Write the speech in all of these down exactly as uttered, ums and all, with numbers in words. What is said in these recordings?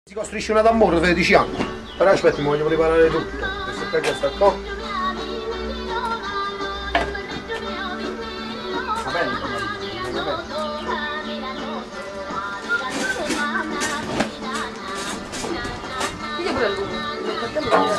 Si costruisce una tambora tredici anni, però aspetta, mi voglio preparare tutto. Questo qua sta qua. Io pure lui, nel frattempo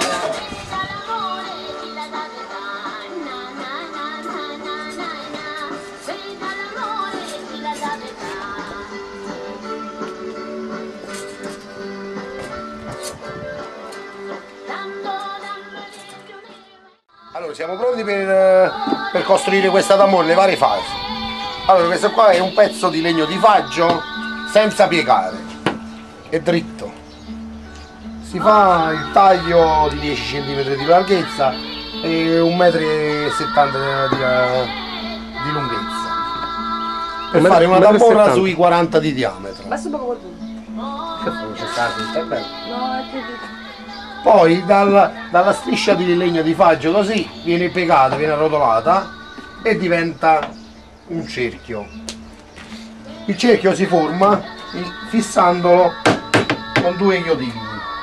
Allora, siamo pronti per, per costruire questa tambora, le varie fasi. Allora, questo qua è un pezzo di legno di faggio senza piegare, è dritto. Si fa il taglio di dieci centimetri di larghezza e un metro e settanta di, di lunghezza. Per fare una tambora sui quaranta di diametro. basta poco qualcuno. Che fa? C'è stato, stai bene? No, è che... Poi dalla, dalla striscia di legno di faggio così viene piegata, viene arrotolata e diventa un cerchio. Il cerchio si forma fissandolo con due chiodini.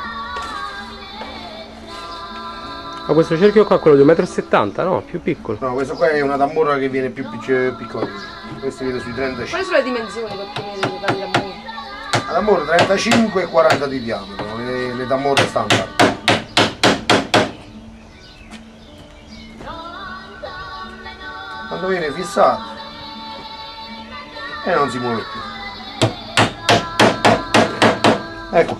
Ma questo cerchio qua è quello di un metro e settanta, no? Più piccolo. No, questo qua è una tambora che viene più piccola. Questo viene sui trentacinque. Quali sono le dimensioni per finire di tagliare tamburi? La tambora trentacinque e quaranta di diametro, le, le tambore standard. Quando viene fissato e non si muove più. Ecco.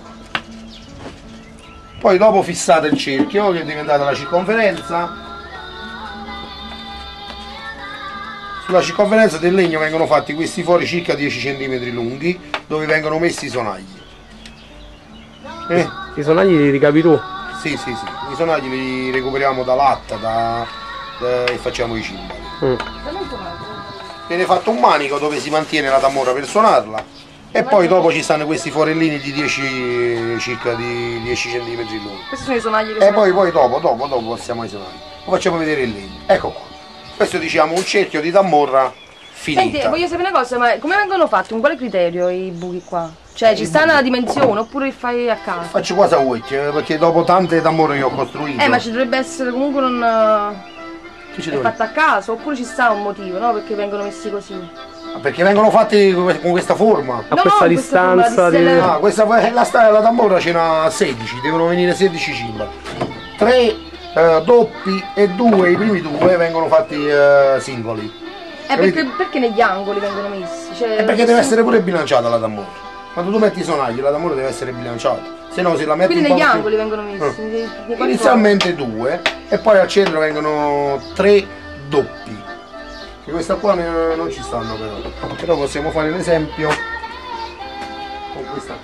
Poi dopo fissate il cerchio che è diventata la circonferenza. Sulla circonferenza del legno vengono fatti questi fori circa dieci centimetri lunghi dove vengono messi i sonagli. Eh? I sonagli li ricavi tu? Sì, sì, sì. I sonagli li recuperiamo da latta da, da, e facciamo i cimbali. Mm. Viene fatto un manico dove si mantiene la tambora per suonarla e poi dopo ci stanno questi forellini di dieci, circa di dieci centimetri lunghi. Questi sono i sonagli che E sono... poi, poi dopo, dopo, dopo passiamo ai sonagli. Facciamo vedere il legno. Ecco qua. Questo diciamo un cerchio di tambora finita. Senti, voglio sapere una cosa, ma come vengono fatti? Con quale criterio i buchi qua? Cioè I ci sta buchi. una dimensione oppure li fai a casa? Faccio quasi a vuoi, perché dopo tante tambore che ho costruito. Eh ma ci dovrebbe essere comunque un... Che ci è deve- fatta a caso oppure ci sta un motivo, no? Perché vengono messi così. Perché vengono fatti con questa forma. A No, questa no, distanza questa di... forma, Ah, questa è la, sta- la tambora ce n'ha sedici, devono venire sedici cimbali. tre eh, doppi e due, i primi due vengono fatti eh, singoli. Eh perché, perché negli angoli vengono messi? Cioè, È perché deve essere pure bilanciata la tambora. Quando tu metti i sonagli la tambora deve essere bilanciata. Se no se la metti quindi un negli po' più- angoli vengono messi? Mm. di- di quali Inizialmente due e poi al centro vengono tre doppi. Che questa qua ne- non ci stanno però. Però possiamo fare l'esempio con questa.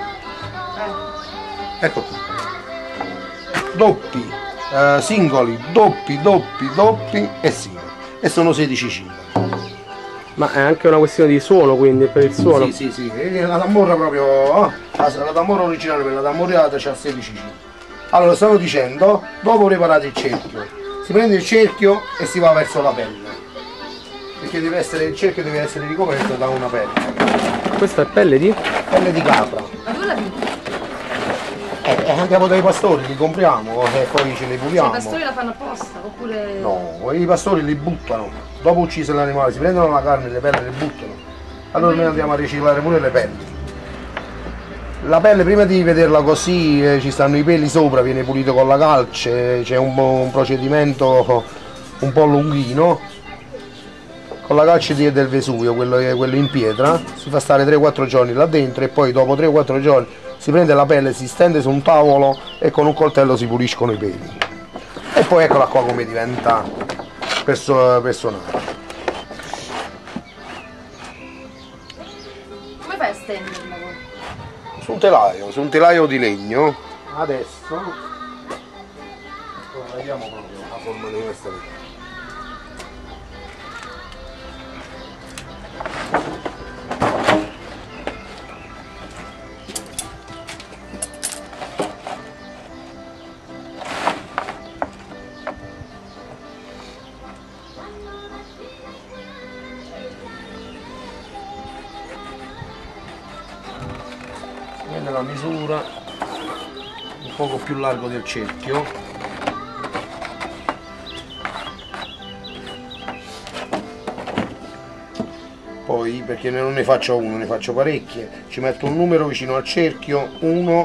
Ecco qui. Doppi, eh, singoli, doppi, doppi, doppi e singoli. E sono sedici cimbali. Ma è anche una questione di suono, quindi, per il suono. Sì, sì, sì. E la tambora proprio. oh, La, la tambora originale per la tamboriata c'ha sedici cimbali. Allora, stavo dicendo, dopo preparate il cerchio. Si prende il cerchio e si va verso la pelle. Perché deve essere, il cerchio deve essere ricoperto da una pelle. Questa è pelle di? Pelle di capra. Ma dove la vedi? Eh, eh, andiamo dai pastori, li compriamo e poi ce li I puliamo. pastori la fanno apposta oppure... No, i pastori li buttano. Dopo ucciso l'animale, si prendono la carne, le pelle le buttano. Allora noi andiamo a riciclare pure le pelli. La pelle prima di vederla così eh, ci stanno i peli sopra, viene pulito con la calce, c'è un, un procedimento un po' lunghino. Con la calce di- del Vesuvio, quello, quello in pietra, si fa stare tre quattro giorni là dentro e poi dopo tre quattro giorni si prende la pelle, si stende su un tavolo e con un coltello si puliscono i peli. E poi eccola qua come diventa perso- personale. Come fai a stenderla? Su un telaio, su un telaio di legno. Adesso ora vediamo proprio la forma di questa qui. la misura, un poco più largo del cerchio. Poi, perché non ne faccio uno, ne faccio parecchie, ci metto un numero vicino al cerchio, uno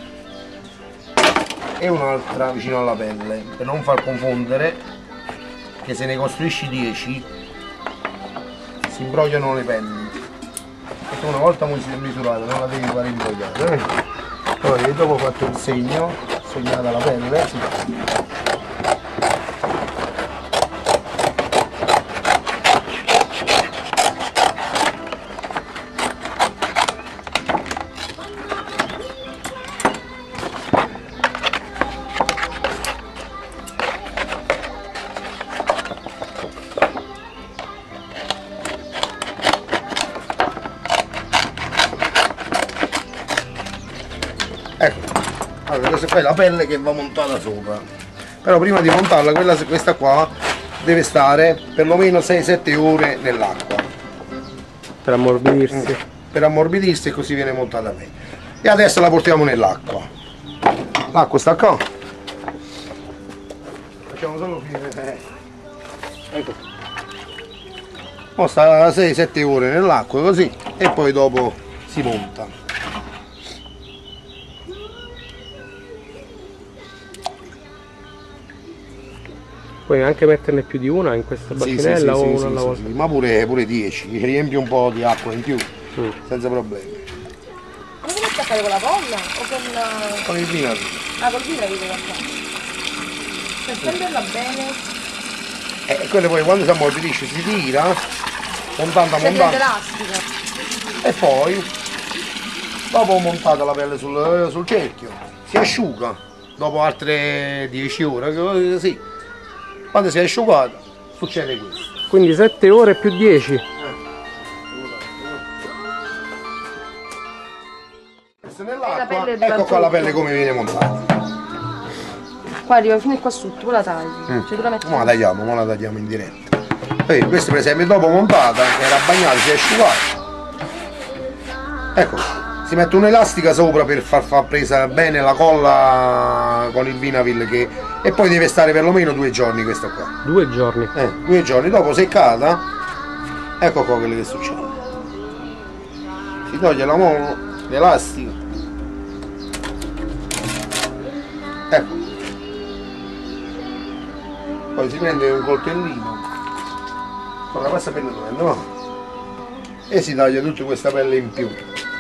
e un'altra vicino alla pelle, per non far confondere, che se ne costruisci dieci si imbrogliano le pelli. Perché una volta misurata non la devi fare imbrogliare. Eh? Poi dopo ho fatto il segno, segnata la pelle, sì. Ecco, allora questa qua è la pelle che va montata sopra, però prima di montarla quella, questa qua deve stare perlomeno sei sette ore nell'acqua Per ammorbidirsi. per ammorbidirsi, e così viene montata meglio. E adesso la portiamo nell'acqua, l'acqua sta qua, facciamo solo finire, ecco, mo sta sei sette ore nell'acqua così, e poi dopo si monta. Puoi anche metterne più di una in questa Sì, bacinella sì, o sì, una sì, alla sì, volta? sì, ma pure, pure dieci, riempi un po' di acqua in più, Mm. senza problemi. Come lo a fare con la colla o con... Con il vino. Ah, col vino avete da fare. Per stenderla bene. E quello poi quando si ammorbidisce si tira, montando, C'è montando. elastica. E poi, dopo montata la pelle sul, sul cerchio, si asciuga, dopo altre dieci ore, così. Quando si è asciugata, succede questo. Quindi sette ore più dieci. Questo E la nell'acqua, pelle ecco durante qua la il pelle giorno. come viene montata. Qua arriva fino a qua sotto, poi la tagli. Mm. Cioè tu la metti. Ma la tagliamo, ma la tagliamo in diretta. Vedi, questa per esempio dopo montata, che era bagnata, si è asciugata. Ecco, si mette un'elastica sopra per far, far presa bene la colla con il Vinavil, che... e poi deve stare perlomeno due giorni questa qua. Due giorni. Eh, due giorni dopo seccata, ecco qua quello che succede. Si toglie la mano, l'elastica. Ecco. Poi si prende un coltellino, con la pasta pennellante, no? E si taglia tutta questa pelle in più.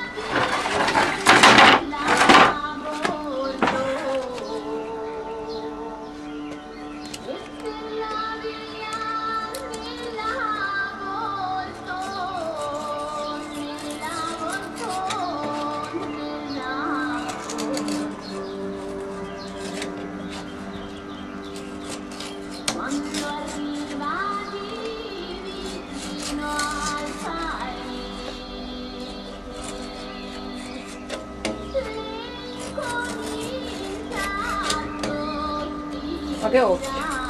Ma che occhio.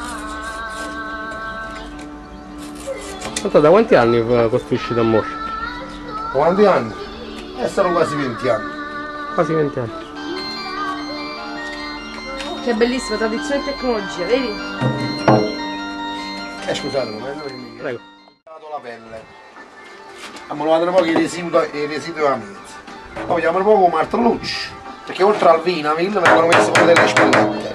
Tanto da quanti anni eh, costruisci tamburi? Quanti anni? Eh, sono quasi venti anni. Quasi venti anni. Che bellissima tradizione e tecnologia, vedi? Eh scusate, non è noi. Prego. La pelle. Abbiamo lavato un po' i residui, i residui a mezzo. Poi vogliamo un po' con martellucci, perché oltre al Vinavil vengono messe pure delle spillette.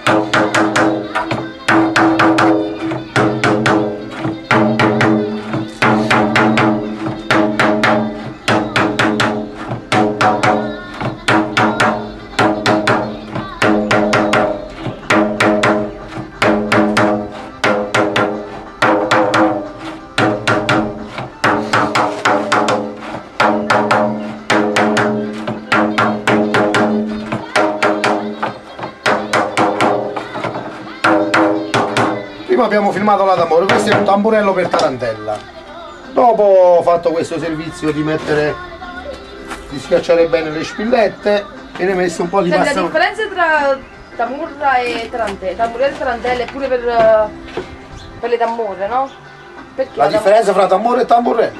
Prima abbiamo filmato la tamburo, questo è un tamburello per tarantella. Dopo ho fatto questo servizio di mettere, di schiacciare bene le spillette e ne ho messo un po' di Senti, la pasta. differenza tra tamurra e tarantella, tamburella e tarantella è pure per, eh, per le tamurre, no? Perché La tam- differenza fra tamburo e tamburello?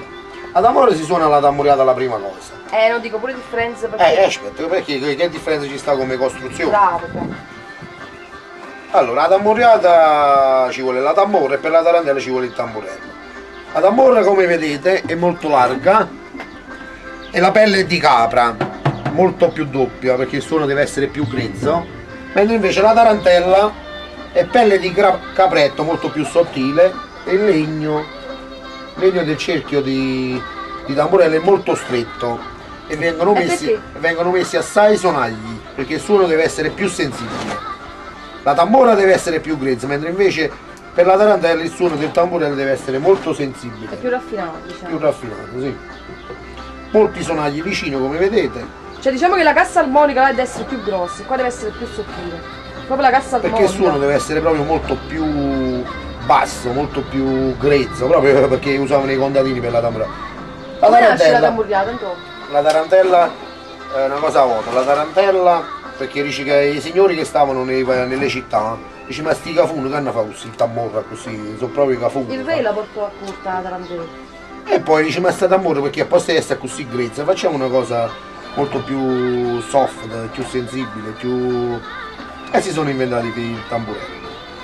A tamburo si suona la tamburiata la prima cosa. Eh, non dico pure differenze Eh, perché... eh, aspetta, perché che, che differenza ci sta come costruzione? Bravo, bravo. Allora, la tamburiata ci vuole la tambora e per la tarantella ci vuole il tamburello. La tambora, come vedete, è molto larga e la pelle è di capra, molto più doppia perché il suono deve essere più grezzo, mentre invece la tarantella è pelle di capretto molto più sottile e il legno, il legno del cerchio di, di tamburello è molto stretto e vengono E messi, perché? vengono messi assai sonagli perché il suono deve essere più sensibile. La tambora deve essere più grezza, mentre invece per la tarantella il suono del tamburello deve essere molto sensibile. È più raffinato, diciamo. Più raffinato, sì. Molti sonagli vicino, come vedete, Cioè diciamo che la cassa armonica là deve essere più grossa, qua deve essere più sottile. Proprio la cassa armonica. perché il suono deve essere proprio molto più basso, molto più grezzo, proprio perché usavano i contadini per la tambura. La Come nasce la tarantella, tamburiata, intorno? la tarantella è una cosa vuota, la tarantella perché dice che i signori che stavano nei- nelle città, dice ma sti cafuni che hanno fatto così, il tambora così, sono proprio i cafuni. Il re la portò a corta la tarantella. E poi dice ma sta tambora perché a posto di essere così grezza facciamo una cosa molto più soft, più sensibile, più... e si sono inventati per il tamburello.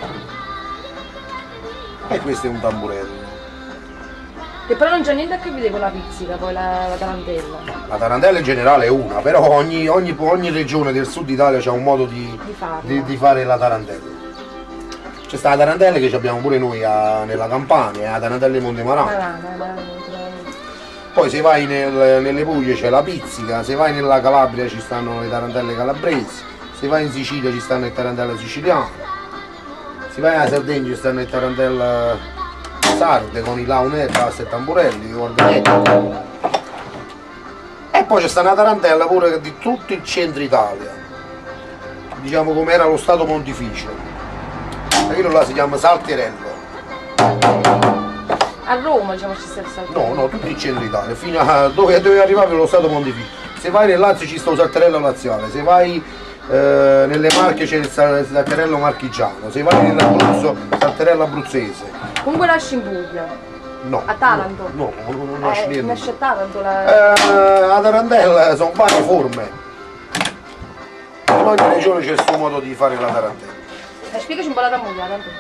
E questo è un tamburello. Che però non c'è niente a che vedere con la pizzica, poi la, la tarantella. La tarantella in generale è una, però ogni, ogni, ogni regione del sud Italia ha un modo di, Di farla. di, di fare la tarantella. C'è sta la tarantella che abbiamo pure noi a- nella Campania, la tarantella di Montemarano. Ma va, ma va, Poi se vai nel- nelle Puglie c'è la pizzica, se vai nella Calabria ci stanno le tarantelle calabresi, se vai in Sicilia ci stanno le tarantelle siciliane, se vai in Sardegna ci stanno le tarantelle sarde con i launet, tasse e tamburelli, i organetti. E poi c'è sta una tarantella pure di tutto il centro Italia, diciamo come era lo Stato Pontificio, e quello là si chiama salterello. a Roma diciamo ci sta il saltello. No, no, tutto il centro Italia, fino a dove deve arrivare lo Stato Pontificio. Se vai nel Lazio ci sta il salterello laziale, se vai eh, nelle Marche c'è il sal- il salterello marchigiano, se vai nell'Abruzzo il salterello abruzzese. Comunque nasce in Puglia. No. A Taranto? No, no, non nasce Eh, niente. nasce a Taranto la... Eh, la tarantella sono varie forme. In ogni regione c'è il suo modo di fare la tarantella. Eh, spiegaci un po' la tamburiata, Antonio.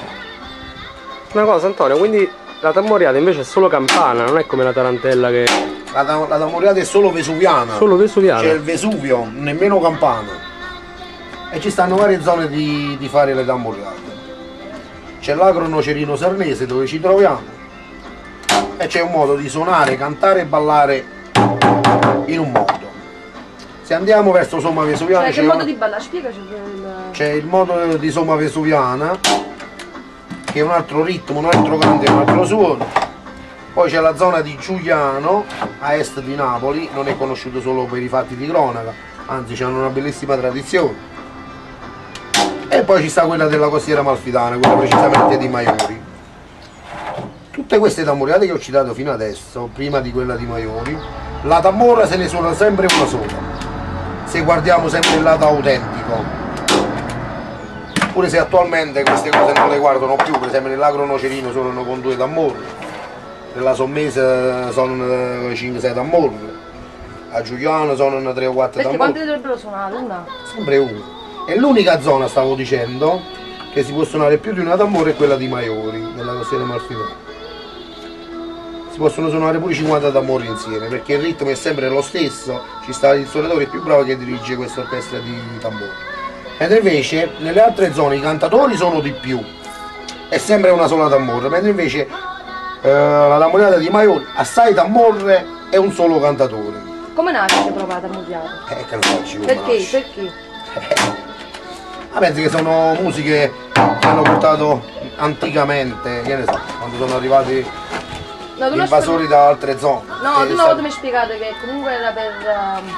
Una cosa Antonio, quindi la tamburiata invece è solo campana, non è come la tarantella che... La, ta- la tamburiata è solo vesuviana. Solo vesuviana. C'è il Vesuvio, nemmeno campana. E ci stanno varie zone di, di fare le tamburiate. C'è l'agro nocerino sarnese dove ci troviamo. E c'è un modo di suonare, cantare e ballare in un modo. Se andiamo verso Somma Vesuviana Cioè, c'è che modo un- di ballare? Spiegaci il... c'è il modo di Somma Vesuviana, che è un altro ritmo, un altro canto e un altro suono. Poi c'è la zona di Giuliano, a est di Napoli, non è conosciuto solo per i fatti di cronaca, anzi hanno una bellissima tradizione. E poi ci sta quella della costiera amalfitana, quella precisamente di Maiori. Tutte queste tamburiate che ho citato fino adesso, prima di quella di Maiori, la tambora se ne suona sempre una sola, se guardiamo sempre il lato autentico. Pure se attualmente queste cose non le guardano più, per esempio nell'agro nocerino suonano con due tamburi, nella sommese sono cinque sei tamburi, a Giuliano sono tre o quattro Perché tamburi. quante dovrebbero suonare? Una? Sempre uno. E l'unica zona, stavo dicendo, che si può suonare più di una tambora è quella di Maiori, nella costiera amalfitana. Si possono suonare pure cinquanta tamburi insieme, perché il ritmo è sempre lo stesso, ci sta il suonatore più bravo che dirige questa orchestra di tamburi. Ed invece nelle altre zone i cantatori sono di più, è sempre una sola tambora, mentre invece eh, la tamburiata di Maiori, assai tambore e un solo cantatore. Come nasce proprio la tamburiata? Eh, che ne faccio come Perché? nasce. Perché? Ah, penso che sono musiche che hanno portato anticamente, che ne so, quando sono arrivati No, tu gli non invasori da altre zone. No, E tu una sta- volta mi hai spiegato che comunque era per... ehm,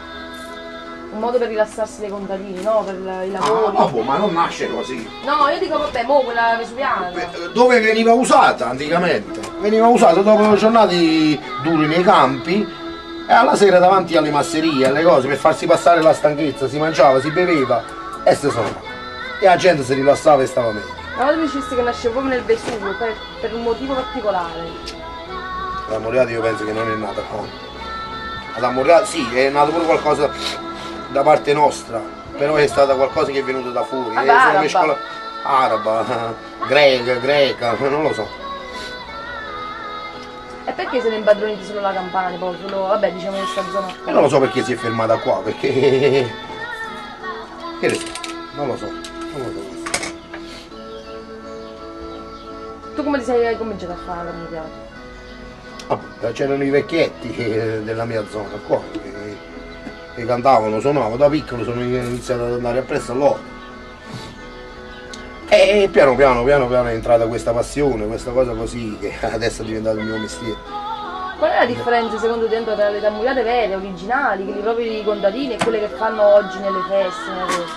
un modo per rilassarsi dei contadini, no? Per i lavori. Ah, oh, ma non nasce così. No, io dico vabbè, mo quella vesuviana. Beh, dove veniva usata anticamente? Veniva usata dopo giornate dure nei campi e alla sera davanti alle masserie, alle cose, per farsi passare la stanchezza, si mangiava, si beveva e si suonava. E la gente si rilassava e stava meglio. Una volta mi dicesti che nasceva proprio nel Vesuvio, per, per un motivo particolare. La tamuriata io penso che non è nata qua. La tamuriata sì, è nato pure qualcosa da parte nostra, però è stata qualcosa che è venuto da fuori. Vabbè, è araba. mescola... araba, greca, greca, non lo so. E perché siete impadroniti solo la Campania, poi solo, vabbè, diciamo questa zona E qua? non lo so perché si è fermata qua, perché... Che ne so, non lo so, non lo so. Tu come ti sei hai cominciato a fare la mia? Vabbè, c'erano i vecchietti eh, della mia zona qua che, che cantavano, suonavano, da piccolo sono iniziato ad andare appresso a loro. E piano piano piano piano è entrata questa passione, questa cosa così che adesso è diventato il mio mestiere. Qual è la differenza secondo te tra le tamuriate vere, originali, quelle proprio di contadini e quelle che fanno oggi nelle feste, nelle cose?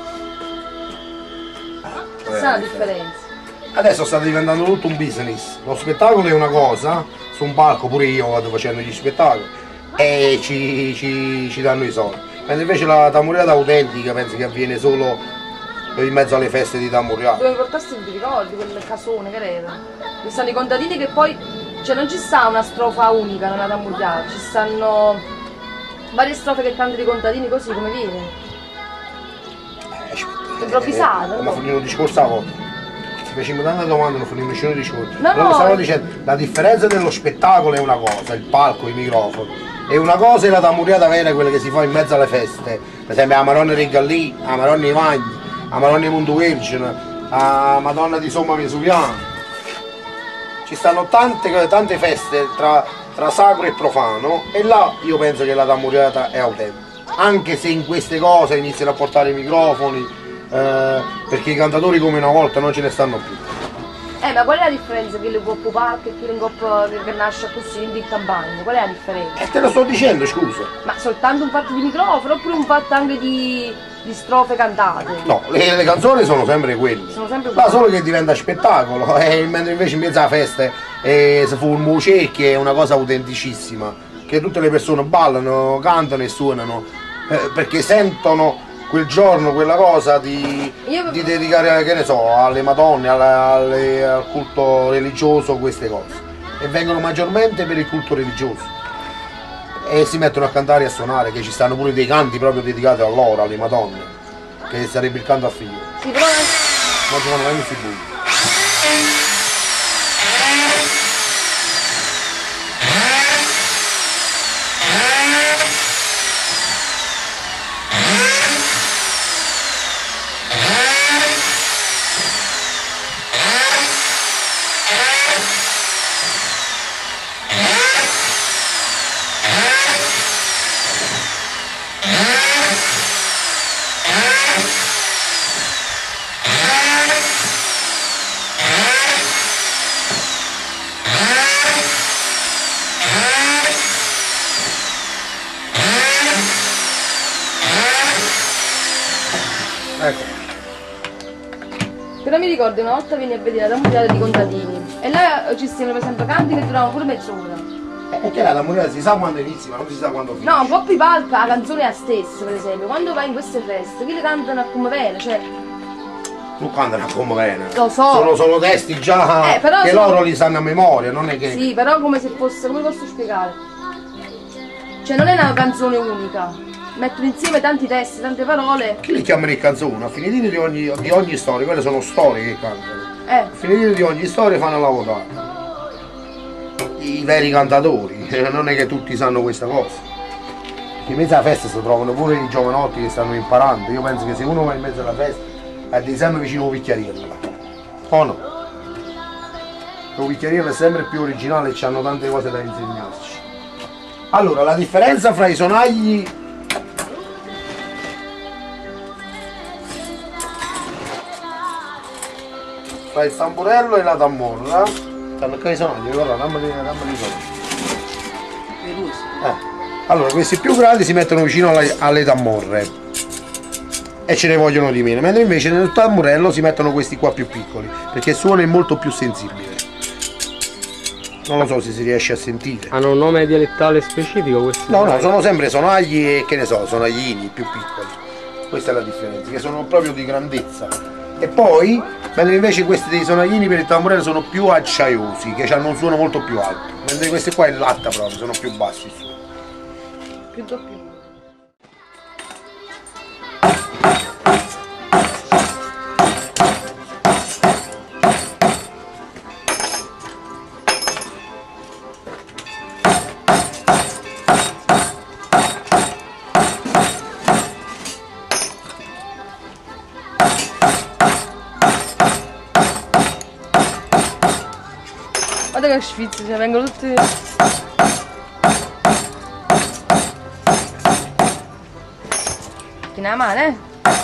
C'è Eh, una differenza. Adesso sta diventando tutto un business. Lo spettacolo è una cosa, su un palco pure io vado facendo gli spettacoli e ci, ci, ci danno i soldi. Mentre invece la tamuriata autentica penso che avviene solo in mezzo alle feste di tamuriata. Dove portarsi ti ricordi, quel casone che era? Ci stanno i contadini che poi, cioè non ci sta una strofa unica nella tamuriata, ci stanno varie strofe che cantano i contadini così come viene. Eh, aspetta, Improvvisata, eh, no? ma finito il discorso a volta. Se facciamo tante domande non finimo nessuno discorso. No, Quello che no. stavo dicendo, la differenza dello spettacolo è una cosa, il palco, i microfoni. E una cosa è la tamuriata vera, quella che si fa in mezzo alle feste. Per esempio la Madonna Regalì, la Madonna dei Magni, la Madonna di Montevergine, la Madonna di Somma Vesuviana. Ci stanno tante, tante feste tra, tra sacro e profano e là io penso che la tamuriata è autentica. Anche se in queste cose iniziano a portare i microfoni, eh, perché i cantatori come una volta non ce ne stanno più. Eh, ma qual è la differenza che il coppo parco e che il coppo che, che nasce così in campagna? Qual è la differenza? E te lo sto dicendo, scusa. Ma soltanto un fatto di microfono oppure un fatto anche di, di strofe cantate? No, le, le canzoni sono sempre quelle. Sono sempre Ma quelle. solo che diventa spettacolo, e mentre invece in mezzo alla festa eh, si forma un cerchio, è una cosa autenticissima, che tutte le persone ballano, cantano e suonano, eh, perché sentono quel giorno quella cosa di, Io- di dedicare, che ne so, alle Madonne, alle- alle- al culto religioso, queste cose. E vengono maggiormente per il culto religioso. E si mettono a cantare e a suonare, che ci stanno pure dei canti proprio dedicati a loro, alle Madonne, che sarebbe il canto a figlio. Sì, però Ma sono veramente sicuro. Ecco. Però mi ricordo una volta venne a vedere la tamuriata di contadini e là ci stavano per esempio canti che duravano pure mezz'ora. E che la tamuriata si sa quando inizia, ma non si sa quando finisce. No, un po' più palca, la canzone è la stessa, per esempio. Quando vai in queste feste, chi le cantano a come bene, cioè. Non cantano come bene. Lo so. Sono, sono testi già Eh, però che sono- loro li sanno a memoria, non è che. Sì, però come se fosse, come posso spiegare? Cioè non è una canzone unica. Mettono insieme tanti testi, tante parole. Chi li chiamano in canzone? A finire di ogni, di ogni storia, quelle sono storie che cantano. Eh, A finire di ogni storia fanno lavorare. I veri cantatori, non è che tutti sanno questa cosa. In mezzo alla festa si trovano pure i giovanotti che stanno imparando. Io penso che se uno va in mezzo alla festa è di sempre vicino a un vicchiariello. O no? Un vicchiariello è sempre più originale e hanno tante cose da insegnarci. Allora, la differenza fra i sonagli fra il tamburello e la tamborra stanno qua i sonagli, guarda, dammeli, dammeli i sonagli. Eh. Allora, questi più grandi si mettono vicino alle, alle tamborre e ce ne vogliono di meno, mentre invece nel tamburello si mettono questi qua più piccoli, perché il suono è molto più sensibile. Non lo so se si riesce a sentire. Hanno un nome dialettale specifico questi? No, no, sono sempre sonagli e che ne so, sonaglini più piccoli. Questa è la differenza, che sono proprio di grandezza. E poi, mentre invece questi dei sonaglini per il tamburello sono più acciaiosi, che hanno un suono molto più alto, mentre questi qua in latta proprio, sono più bassi il suono. Più doppio. Guarda che sfizio, cioè vengono tutti... Tieni la mano, eh?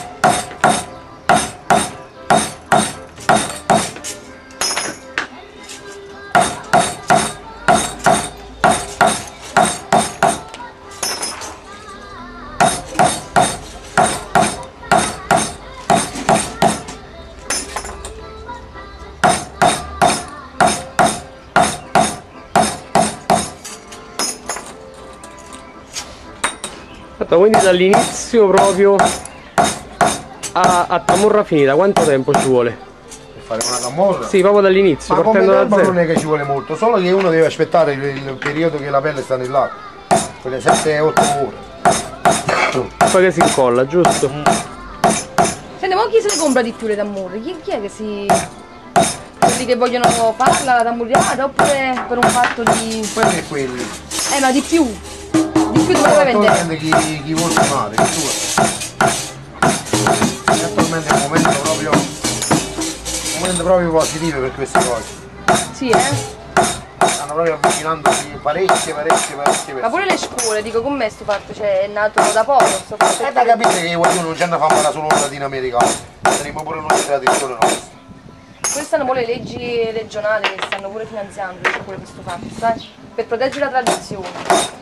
Quindi dall'inizio proprio a, a tamurra finita, quanto tempo ci vuole? Per fare una camorra? Sì, proprio dall'inizio, Ma partendo come da zero. non è che ci vuole molto, solo che uno deve aspettare il, il periodo che la pelle sta nell'acqua, quelle sette otto ore. Poi che si incolla, giusto? Mm. Senti, ma chi se ne compra di più le tamburre? Chi, chi è che si... quelli che vogliono farla, la tamburiata, oppure per un fatto di... Quelli e quelli. Eh, ma di più! Di più dove vai a vendere? Attualmente chi, chi vuole suonare, chi vuole. Attualmente è un momento proprio, un momento proprio positivo per queste cose. Sì, eh? Stanno proprio avvicinandosi parecchie, parecchie, parecchie persone. Ma pure le scuole, dico, com'è sto fatto? Cioè, è nato da poco, sto fatto. È da capire che qualcuno non ci hanno fatto fare solo latinoamericano, saremo pure noi di tradizione nostra. Queste stanno pure le leggi regionali che stanno pure finanziando pure questo fatto, sai? Per proteggere la tradizione.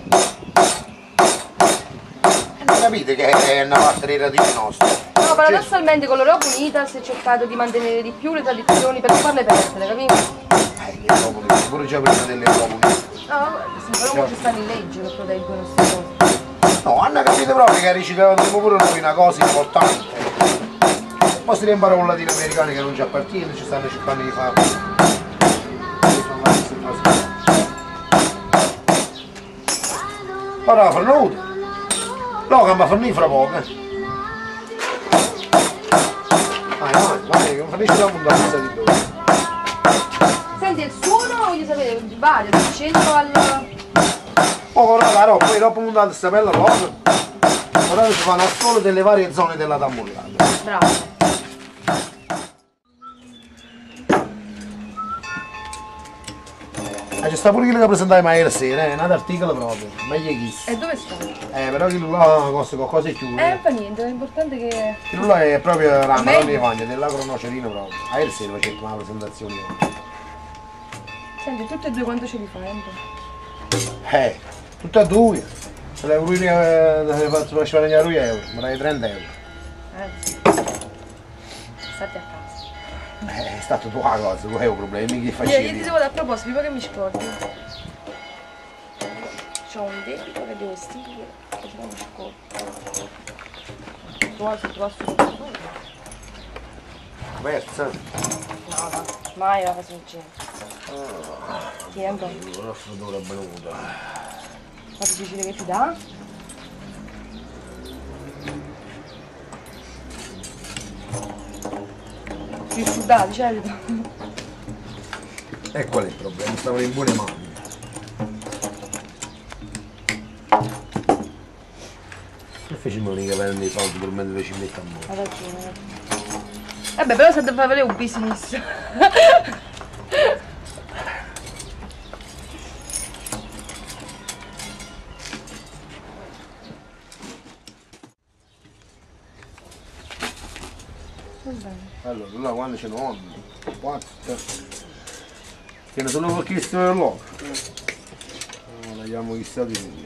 Capite che è una parte dei radici nostri. No, paradossalmente con l'Europa Unita si è cercato di mantenere di più le tradizioni per non farle perdere, capito? Eh, l'Europa Unita, pure già prima dell'Europa Unita. No, però ora ci stanno in legge che proteggono queste cose. No, hanno capito proprio che riciclavamo pure noi una cosa importante. Poi si riempara con latinoamericani che non ci appartiene, ci stanno cercando di fare. Ora la fanno avuta. No, che mi fanno fra poco. Eh. Vai, vai, vai, che mi fanno la puntata di dove. Senti, il suono voglio sapere, varia, dal centro al... Oh, ora la roba, poi dopo puntata questa bella cosa. Ora si fanno solo delle varie zone della tamburrata. Bravo. Eh, c'è sta pure quello che presentai mai ieri sera, è un altro articolo proprio, meglio che E dove sta? Eh, però quello là costa qualcosa di più. Eh, non fa niente, l'importante è che... Quello là è proprio la Me- Madonna di Pagna, dell'agronocerino proprio. A ieri sera facevo una presentazione. Senti, tutte e due quanto ce li fai? Anto? Eh, tutte e due. Se le lui eh, faccio guadagnare due euro, mi dai trenta euro. Eh, sì. Stati a casa. Eh, è stato tua cosa, tu hai un problema, che Io, io facevi. ti devo dare a proposito, prima che mi scordi. C'ho un debito che devo estinguere, che se no mi scordo. Tu hai se trovato su questo? Beh, sai. No, no, mai la faccio insieme. Sì, Anto. La nostra dura bevuta. Ma difficile che ti dà? Più sudati, certo. E qual è il problema? Stavano in buone mani. E facciamo mica prendere i soldi per mentre ci mettiamo. Ha ragione, ha ragione. Vabbè, però se deve avere un business. Allora, là quando c'è nonno, quattro, tiene solo per questo del loco. Allora, vediamo chi sta di lui.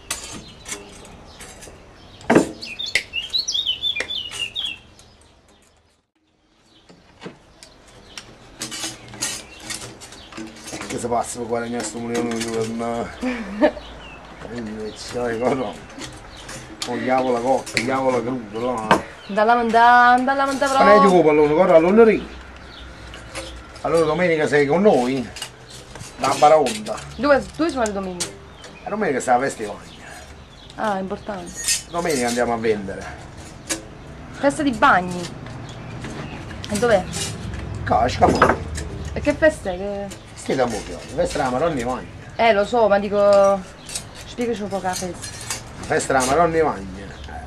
Che si passa per guadagnare questo milione di euro? Invece, cosa? Togliamola cotta, togliamola cruda, là. Dalla mandà, dalla mandà Ma lei ti proprio. può pallone, corre all'onnerì. Allora domenica sei con noi? Da Baraonda. Dove, dove sono le domeniche? E domenica sta la festa di bagno. Ah, importante. Domenica andiamo a vendere. Festa di bagni. E dov'è? Casca, ma E che festa è? Che... che da mucchio? Festa della Madonna di Magna. Eh, lo so, ma dico... Spiegaci un po' che la festa. Festa della Madonna di Magna.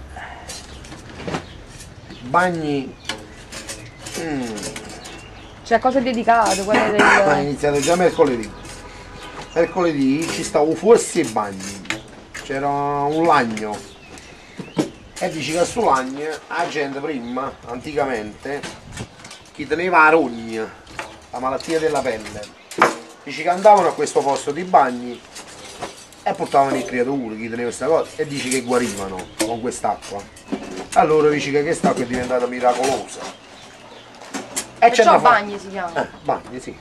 Bagni. Mm. Cioè, a cosa è dedicato? Qual è Ma è il... iniziato già mercoledì. Mercoledì ci stavo forse i bagni. C'era un lagno. E dici che sul lagno la gente prima, anticamente, chi teneva la rogna, la malattia della pelle, dici che andavano a questo posto di bagni e portavano i creature, chi teneva questa cosa, e dici che guarivano con quest'acqua. Allora dici che quest'acqua è diventata miracolosa. E Perciò c'è bagni si chiama. Eh, bagni, sì.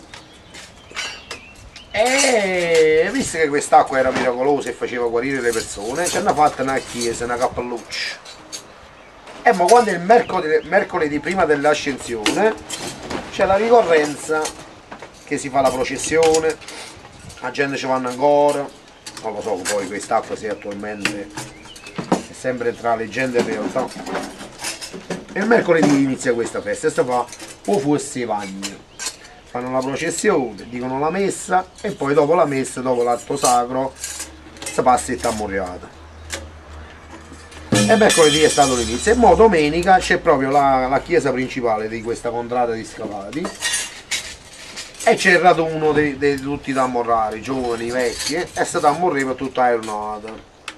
E visto che quest'acqua era miracolosa e faceva guarire le persone, ci hanno fatto una chiesa, una cappelluccia. E ma quando è il mercoledì, mercoledì prima dell'ascensione c'è la ricorrenza che si fa la processione, la gente ci vanno ancora, non lo so poi quest'acqua sia attualmente, è sempre tra leggenda e realtà. E il mercoledì inizia questa festa, e si fa o fosse i bagni. Fanno la processione, dicono la messa e poi dopo la messa, dopo l'atto sacro, si passa il tammuriata. E mercoledì è stato l'inizio. E mo domenica c'è proprio la, la chiesa principale di questa contrada di scavati e c'è il raduno di, di tutti i tammorrari, giovani, vecchi, eh, e stato a morire per tutta la giornata.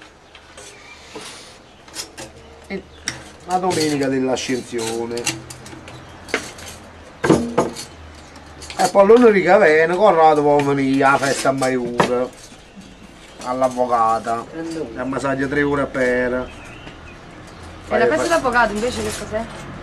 E la domenica dell'ascensione. E poi l'unica viene, Corrado può venire alla festa a Maiura, all'avvocata, e massaggia tre ore per... E la festa d'avvocato invece che cos'è?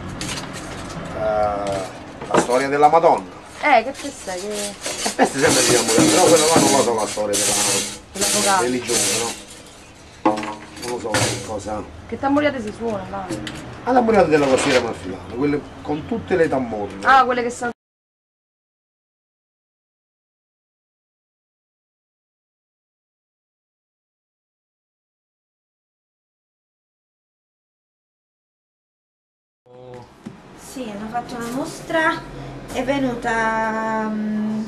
Uh, la storia della Madonna. Eh, che festa è? Che... La festa sempre diciamo, però quello là non lo so la storia della Dell'avvocato. religione, no? Non lo so che cosa... Che tamburiate si suona, va? La tammuriata della costiera amalfitana, quelle con tutte le tammorre. Ah, quelle che sono... Sì, hanno fatto una mostra, è venuta um,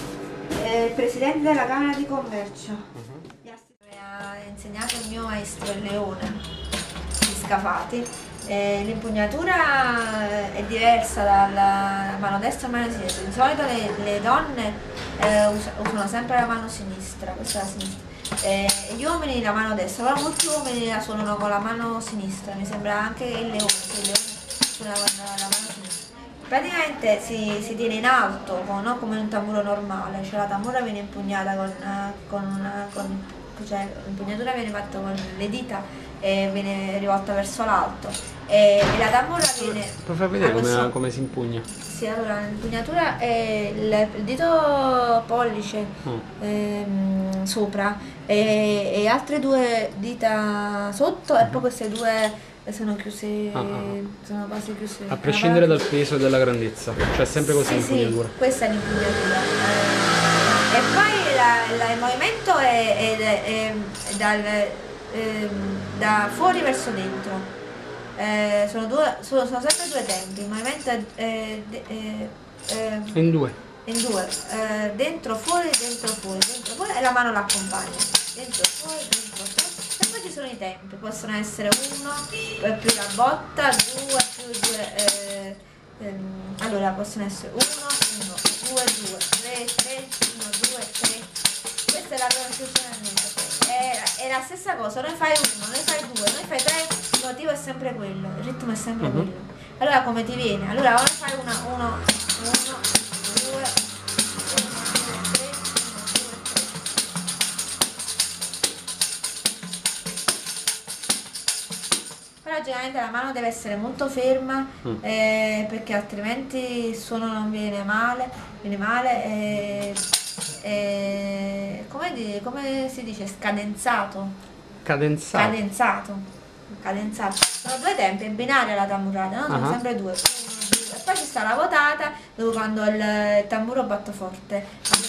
eh, il presidente della Camera di Commercio. Mi ha insegnato il mio maestro, il Leone, di Scafati. Eh, l'impugnatura è diversa dalla mano destra e mano sinistra. Di solito le, le donne eh, us usano sempre la mano sinistra, questa è la sinistra. Eh, gli uomini la mano destra, però molti uomini la suonano con la mano sinistra, mi sembra anche il Leone. Il leone suona con la mano sinistra. Praticamente si, si tiene in alto, con, no? Come un tamburo normale, cioè la tambura viene impugnata con, con una... Con, cioè l'impugnatura viene fatta con le dita e viene rivolta verso l'alto e, e la tambura viene... Puoi far vedere come, questo... come si impugna? Sì, allora l'impugnatura è il, il dito pollice mm. ehm, sopra e, e altre due dita sotto e poi queste due sono chiuse, ah, ah. sono quasi chiuse. A prescindere dal peso e dalla grandezza, cioè sempre così sì, l'impugnatura. Sì, questa è l'impugnatura. Eh, e poi la, la, il movimento è, è, è, è dal, eh, da fuori verso dentro. Eh, sono, due, sono, sono sempre due tempi. Il movimento è, è, è, è in due. In due. Eh, dentro, fuori, dentro, fuori, dentro, fuori e la mano l'accompagna. Dentro, fuori, dentro, fuori. E poi ci sono i tempi, possono essere uno più la botta, due più due, eh, ehm, allora possono essere uno, uno, due, due, tre, tre, uno, due, tre. Questa è la pronunciazione. È, è la stessa cosa, noi fai uno, noi fai due, noi fai tre, il motivo è sempre quello, il ritmo è sempre uh-huh. quello. Allora come ti viene? Allora ora fai una, uno, uno, due. Generalmente la mano deve essere molto ferma mm. eh, perché altrimenti il suono non viene male, viene male e, e come, di, come si dice, scadenzato. cadenzato. cadenzato. Cadenzato. Sono due tempi, in binaria la tamburata, no? Sono Ah. sempre due. E poi ci sta la votata dove quando il tamburo batte forte.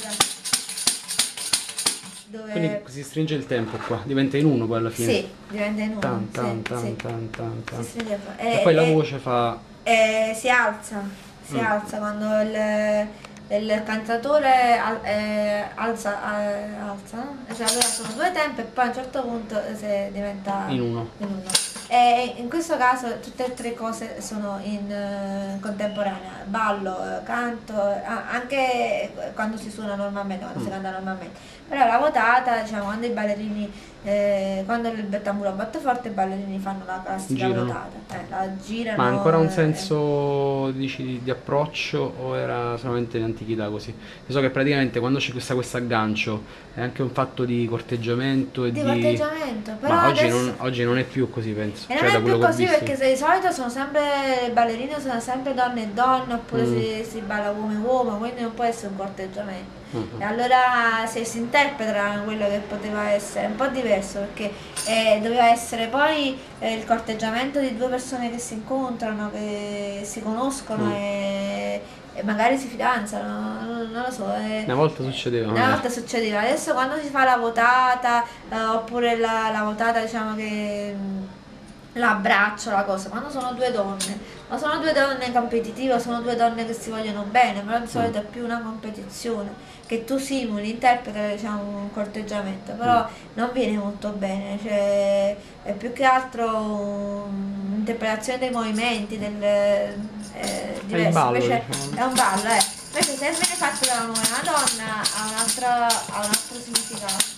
Dove... Quindi si stringe il tempo qua, diventa in uno poi alla fine. Sì, diventa in uno. Tan, sì, tan, tan, sì. tan, tan, tan. Si stringe- E, e, poi la e- voce fa... e si alza, si Mm. alza quando il, il cantatore al- eh, alza, eh, alza, no? Cioè, allora sono due tempi e poi a un certo punto si diventa In uno. in uno. E in questo caso tutte e tre cose sono in eh, contemporanea, ballo, eh, canto, a- anche quando si suona normalmente, quando si canta normalmente. Però la votata, diciamo, quando i ballerini, eh, quando il tamburo batte forte, i ballerini fanno la classica Girano. votata, eh, la girano. Ma ha ancora un eh, senso, dici, di, di approccio o era solamente in antichità così? Io so che praticamente quando c'è questa, questo aggancio è anche un fatto di corteggiamento e di di... corteggiamento, però Ma oggi, adesso... non, oggi non è più così, penso. E Cioè, non da è quello più che ho così visto. perché se di solito sono sempre le ballerine, sono sempre donne e donne, oppure Mm. si, si balla uomo e uomo, quindi non può essere un corteggiamento. Mm. E allora se si interpreta quello che poteva essere, è un po' diverso perché eh, doveva essere poi eh, il corteggiamento di due persone che si incontrano, che si conoscono Mm. e, e magari si fidanzano, non, non lo so. eh. Una volta succedeva. Una magari. volta succedeva, adesso quando si fa la votata, eh, oppure la, la votata diciamo che mh, l'abbraccio, la cosa, quando sono due donne, ma sono due donne competitive, sono due donne che si vogliono bene, però di solito è più una competizione, che tu simuli, interpreti diciamo un corteggiamento, però non viene molto bene, cioè è più che altro un'interpretazione dei movimenti, del, eh, diverso, ballo, invece diciamo. è un ballo, eh. Invece se viene fatto da una donna ha un altro, ha un altro significato.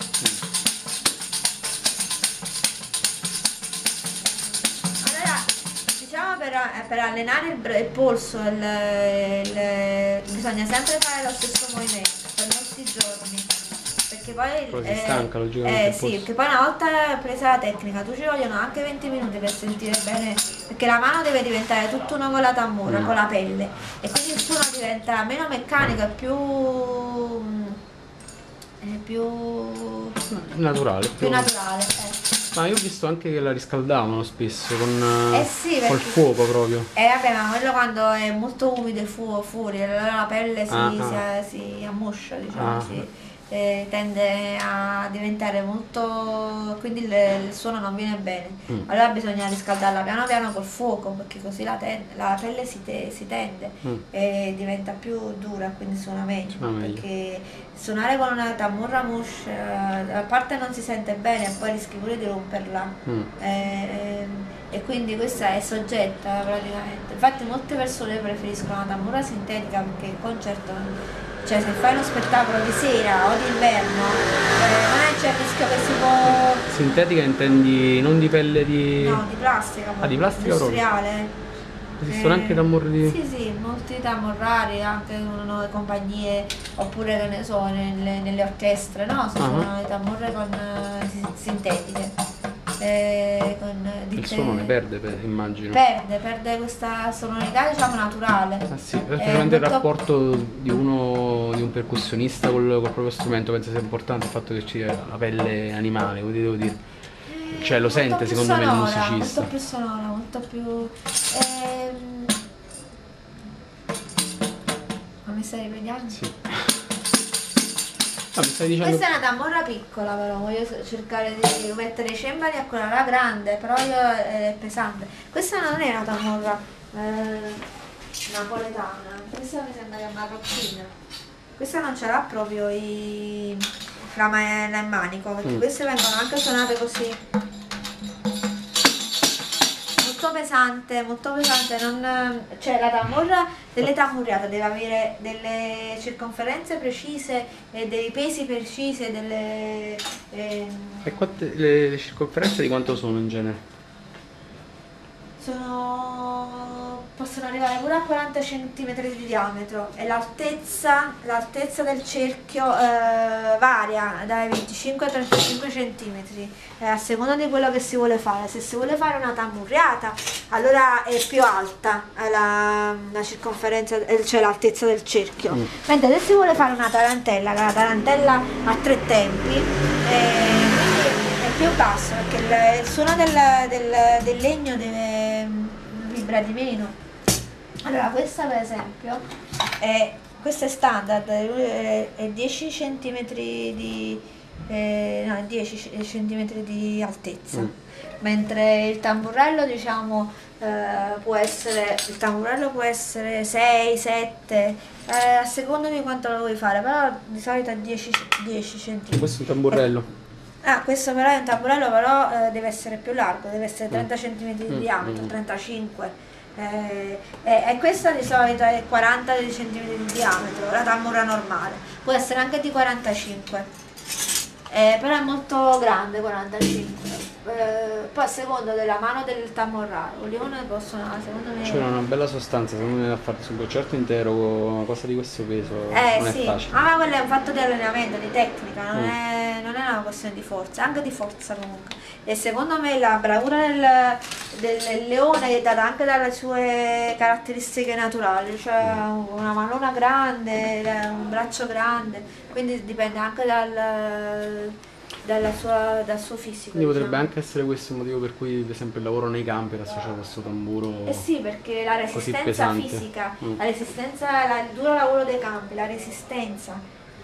Allora, diciamo per, eh, per allenare il, br- il polso il, il- bisogna sempre fare lo stesso movimento per molti giorni. Perché poi Poi si eh, stanca, logicamente, eh, il sì, polso. perché poi una volta presa la tecnica tu ci vogliono anche venti minuti per sentire bene, perché la mano deve diventare tutt'uno con la tambura, Mm. con la pelle, e quindi il suono diventa meno meccanico e più è più Naturale. più naturale. eh. Ma io ho visto anche che la riscaldavano spesso con Eh sì, col perché- fuoco proprio. E vabbè, ma quello quando è molto umido e fu- fuori, allora la pelle si, Ah, si, si ammoscia, diciamo, Ah. si, eh, tende a diventare molto... quindi il, il suono non viene bene. Mm. Allora bisogna riscaldarla piano piano col fuoco, perché così la, ten- la pelle si, te- si tende Mm. e diventa più dura, quindi suona meglio. Suona meglio. Perché suonare con una tamburra mush, eh, a parte non si sente bene, e poi rischi pure di romperla. Mm. Eh, e quindi questa è soggetta praticamente. Infatti molte persone preferiscono la tambura sintetica perché il concerto, cioè se fai uno spettacolo di sera o d'inverno, eh, non è c'è il rischio che si può... Sintetica intendi non di pelle di... No, di plastica, Ah, di plastica proprio? industriale. Esistono anche tamburi di... Sì, sì, molti tamburrari, anche nuove compagnie, oppure che ne so, nelle, nelle orchestre, no? Si Ah. suonano le tamburre con eh, si- sintetiche. Eh, con Il ditte- suono ne perde, per- immagino. Perde, perde questa sonorità diciamo naturale. Ah sì, Eh, specialmente il molto- rapporto di uno, di un percussionista col, col proprio strumento, penso sia importante il fatto che ci sia la pelle animale, come ti devo dire. Eh, Cioè lo molto sente più secondo me il sonora, musicista. Molto più sonora, molto più... Ehm... Ma mi stai ripetendo? Sì. Ah, mi stai dicendo... Questa è una tamburra piccola però, voglio cercare di mettere i cembali a quella là grande, però io è pesante. Questa non è una tamburra eh, napoletana, questa mi sembra che è una roccina. Questa non ce l'ha proprio i... la manella in manico, perché Mm. queste vengono anche suonate così. Molto pesante, molto pesante, non, cioè la tamburra delle tamburiate deve avere delle circonferenze precise e dei pesi precisi, delle... ehm, E quante, le, le circonferenze di quanto sono in genere? sono... possono arrivare pure a quaranta centimetri di diametro e l'altezza l'altezza del cerchio eh, varia dai venticinque ai trentacinque centimetri eh, a seconda di quello che si vuole fare. Se si vuole fare una tamburriata allora è più alta eh, la, la circonferenza, eh, cioè l'altezza del cerchio, Mm. mentre se si vuole fare una tarantella, la tarantella ha tre tempi, eh, quindi è più basso perché il, il suono del, del, del legno deve vibra di meno. Allora questa per esempio è, questa è standard, è, è dieci centimetri di, eh, no, dieci centimetri di altezza, mm. mentre il tamburello diciamo eh, può essere, il tamburello può essere sei, sette, eh, a seconda di quanto lo vuoi fare, però di solito è dieci centimetri. Questo è un tamburello. Ah, questo però è un tamburello, però eh, deve essere più largo, deve essere trenta centimetri di mm. diametro, trentacinque. Eh, e, e questa di solito è quaranta centimetri di diametro, la tambura normale. Può essere anche di quarantacinque. Eh, però è molto grande, quarantacinque. Eh, poi a seconda della mano del tamburaro, le one possono, secondo me... C'è una bella sostanza, secondo me, da fare su un concerto intero con una cosa di questo peso eh, non sì. è facile. Ah, ma quello è un fatto di allenamento, di tecnica, non, mm. è, non è una questione di forza, anche di forza comunque. E secondo me la bravura del, del leone è data anche dalle sue caratteristiche naturali, cioè una manona grande, un braccio grande, quindi dipende anche dal... Dalla sua, dal suo fisico. Quindi potrebbe diciamo. anche essere questo il motivo per cui per esempio il lavoro nei campi era associato a questo tamburo. Eh sì, perché la resistenza fisica, mm. la resistenza, la, il duro lavoro dei campi, la resistenza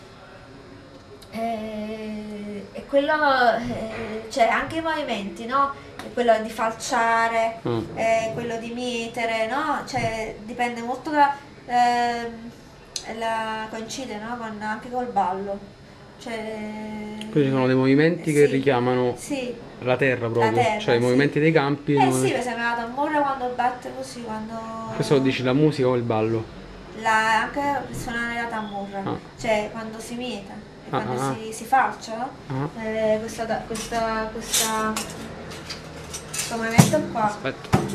eh, e quello, eh, cioè anche i movimenti, no? E quello di falciare, mm. eh, quello di mietere, no? Cioè dipende molto da eh, la, coincide, no? Con, anche col ballo. Cioè, quindi ci sono dei movimenti che sì, richiamano sì, la terra proprio, la terra, cioè sì. i movimenti dei campi. Eh sì, per esempio la tambura quando batte così, quando... Questo lo dici la musica o il ballo? La, anche suonare la tambura, ah. cioè quando si mieta, e ah, quando ah. Si, si falcia, no? ah. eh, questa, questa, questa, questo movimento qua. Aspetta.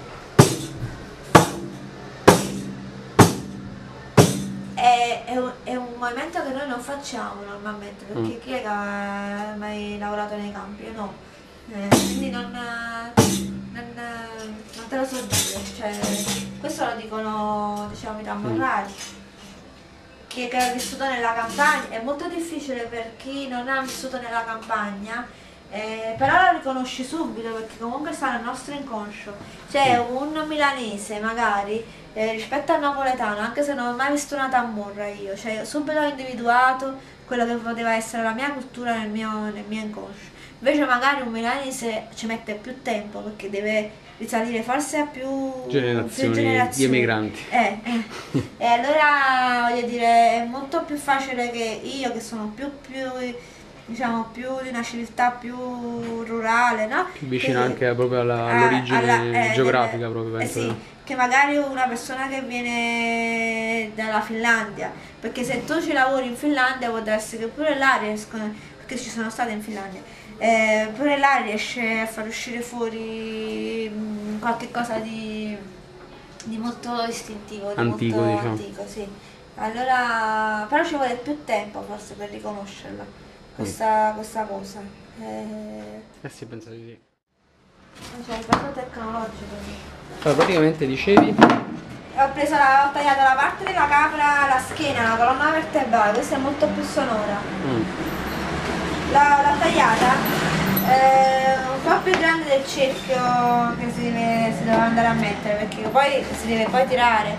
È, è, un, è un movimento che noi non facciamo normalmente, perché mm. chi è che ha mai lavorato nei campi? Io no. Eh, quindi non, non, non te lo so dire, cioè, questo lo dicono diciamo i tamburrari. Mm. Chi è che ha vissuto nella campagna, è molto difficile per chi non ha vissuto nella campagna, eh, però lo riconosci subito perché comunque sta nel nostro inconscio. Cioè un milanese magari Eh, rispetto al napoletano, anche se non ho mai visto una tamburra io, cioè subito ho individuato quello che poteva essere la mia cultura nel mio, nel mio inconscio. Invece magari un milanese ci mette più tempo perché deve risalire forse a più generazioni, più generazioni. di emigranti. Eh, eh. E allora voglio dire, è molto più facile che io che sono più più diciamo più di una civiltà più rurale, no? Più vicina che, anche proprio all'origine eh, geografica delle, proprio, penso. Eh sì, che magari una persona che viene dalla Finlandia, perché se tu ci lavori in Finlandia può darsi che pure là riescono, perché ci sono state in Finlandia, eh, pure là riesce a far uscire fuori mh, qualche cosa di, di molto istintivo, di antico, molto diciamo. antico, sì. Allora, però ci vuole più tempo forse per riconoscerla, questa, mm. questa cosa. Eh, eh sì, penso di sì. Cioè, il livello tecnologico. Allora, praticamente dicevi? Ho preso la, ho tagliato la parte della capra, la schiena, la colonna vertebrale, questa è molto più sonora. Mm. L'ho tagliata eh, un po' più grande del cerchio che si deve, si deve andare a mettere, perché poi si deve poi tirare.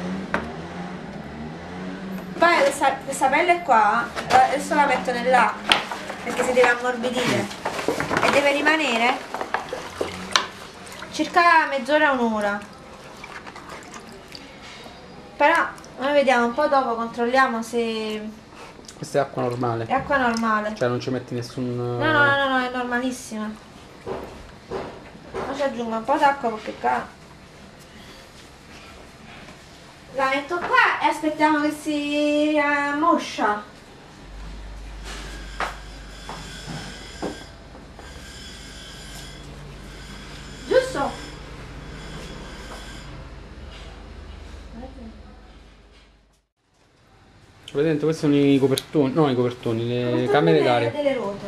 Poi questa, questa pelle qua, adesso la metto nell'acqua, perché si deve ammorbidire e deve rimanere circa mezz'ora, un'ora. Però noi vediamo un po' dopo, controlliamo se... Questa è acqua normale? È acqua normale. Cioè non ci metti nessun... No, no, no, no, no, è normalissima. Ora ci aggiungo un po' d'acqua perché qua... La metto qua e aspettiamo che si ammoscia. Giusto? Vedete, questi sono i copertoni, no i copertoni, le copertoni camere delle, d'aria. delle ruote.